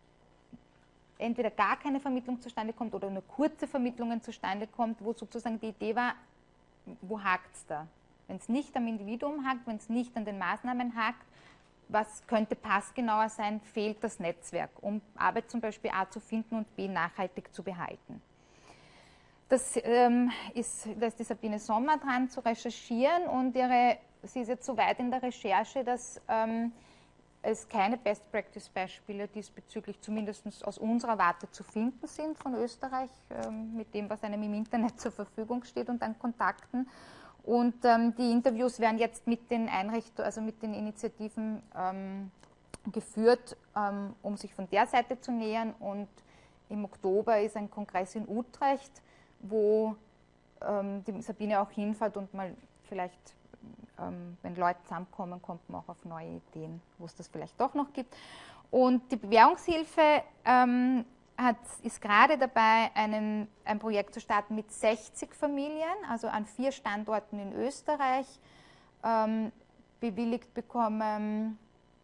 entweder gar keine Vermittlung zustande kommt oder nur kurze Vermittlungen zustande kommt, wo sozusagen die Idee war, wo hakt es da? Wenn es nicht am Individuum hakt, wenn es nicht an den Maßnahmen hakt, was könnte passgenauer sein, fehlt das Netzwerk, um Arbeit zum Beispiel A zu finden und B nachhaltig zu behalten. Das ähm, ist, da ist die Sabine Sommer dran zu recherchieren und ihre, sie ist jetzt so weit in der Recherche, dass ähm, es keine Best-Practice-Beispiele diesbezüglich zumindest aus unserer Warte zu finden sind von Österreich, ähm, mit dem, was einem im Internet zur Verfügung steht und an Kontakten. Und ähm, die Interviews werden jetzt mit den Einrichtungen, also mit den Initiativen ähm, geführt, ähm, um sich von der Seite zu nähern. Und im Oktober ist ein Kongress in Utrecht, wo ähm, die Sabine auch hinfährt und mal vielleicht, ähm, wenn Leute zusammenkommen, kommt man auch auf neue Ideen, wo es das vielleicht doch noch gibt. Und die Bewährungshilfe ähm, hat, ist gerade dabei, einen, ein Projekt zu starten mit sechzig Familien, also an vier Standorten in Österreich, ähm, bewilligt bekommen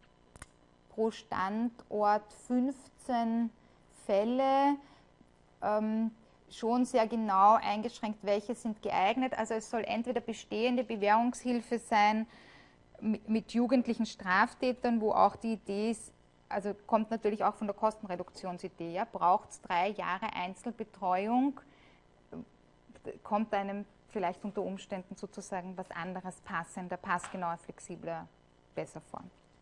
pro Standort fünfzehn Fälle, ähm, schon sehr genau eingeschränkt, welche sind geeignet. Also es soll entweder bestehende Bewährungshilfe sein mit jugendlichen Straftätern, wo auch die Idee ist, also kommt natürlich auch von der Kostenreduktionsidee, ja, braucht es drei Jahre Einzelbetreuung, kommt einem vielleicht unter Umständen sozusagen was anderes passender, passgenauer, flexibler, besser vor.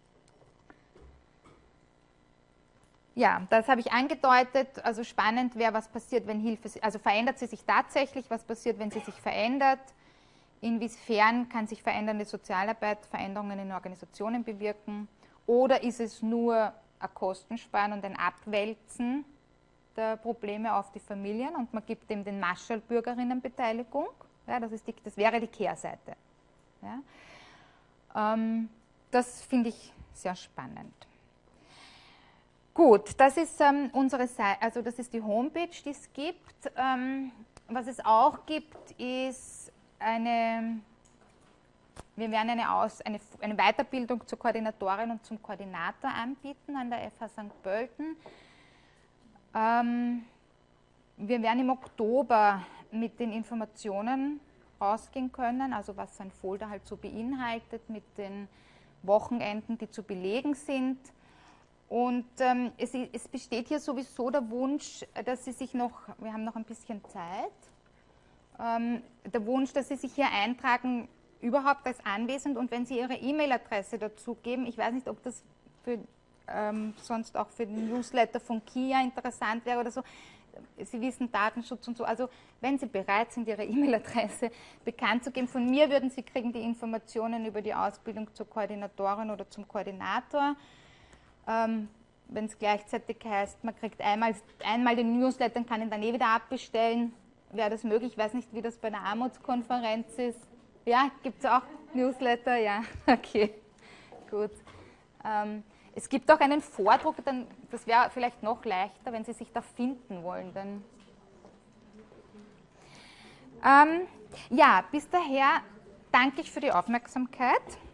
Ja, das habe ich angedeutet, also spannend wäre, was passiert, wenn Hilfe, also verändert sie sich tatsächlich, was passiert, wenn sie sich verändert, inwiefern kann sich verändernde Sozialarbeit Veränderungen in Organisationen bewirken oder ist es nur ein Kostensparen und ein Abwälzen der Probleme auf die Familien und man gibt dem den Marschall-Bürgerinnenbeteiligung, ja, das, ist die, das wäre die Kehrseite. Ja. Ähm, das finde ich sehr spannend. Gut, das ist ähm, unsere Seite, also das ist die Homepage, die es gibt. Ähm, was es auch gibt, ist eine, wir werden eine, Aus, eine, eine Weiterbildung zur Koordinatorin und zum Koordinator anbieten an der F H Sankt Pölten. Ähm, wir werden im Oktober mit den Informationen rausgehen können, also was ein Folder halt so beinhaltet, mit den Wochenenden, die zu belegen sind. Und ähm, es, es besteht hier sowieso der Wunsch, dass Sie sich noch, wir haben noch ein bisschen Zeit, ähm, der Wunsch, dass Sie sich hier eintragen, überhaupt als anwesend und wenn Sie Ihre E-Mail-Adresse dazu geben, ich weiß nicht, ob das für, ähm, sonst auch für den Newsletter von Kia interessant wäre oder so. Sie wissen Datenschutz und so. Also wenn Sie bereit sind, Ihre E-Mail-Adresse bekannt zu geben, von mir würden Sie kriegen die Informationen über die Ausbildung zur Koordinatorin oder zum Koordinator. Ähm, wenn es gleichzeitig heißt, man kriegt einmal, einmal den Newsletter und kann ihn dann eh wieder abbestellen, wäre das möglich. Ich weiß nicht, wie das bei einer Armutskonferenz ist. Ja, gibt es auch Newsletter? Ja, okay, gut. Ähm, es gibt auch einen Vordruck, dann, das wäre vielleicht noch leichter, wenn Sie sich da finden wollen. Dann. Ähm, ja, bis daher danke ich für die Aufmerksamkeit.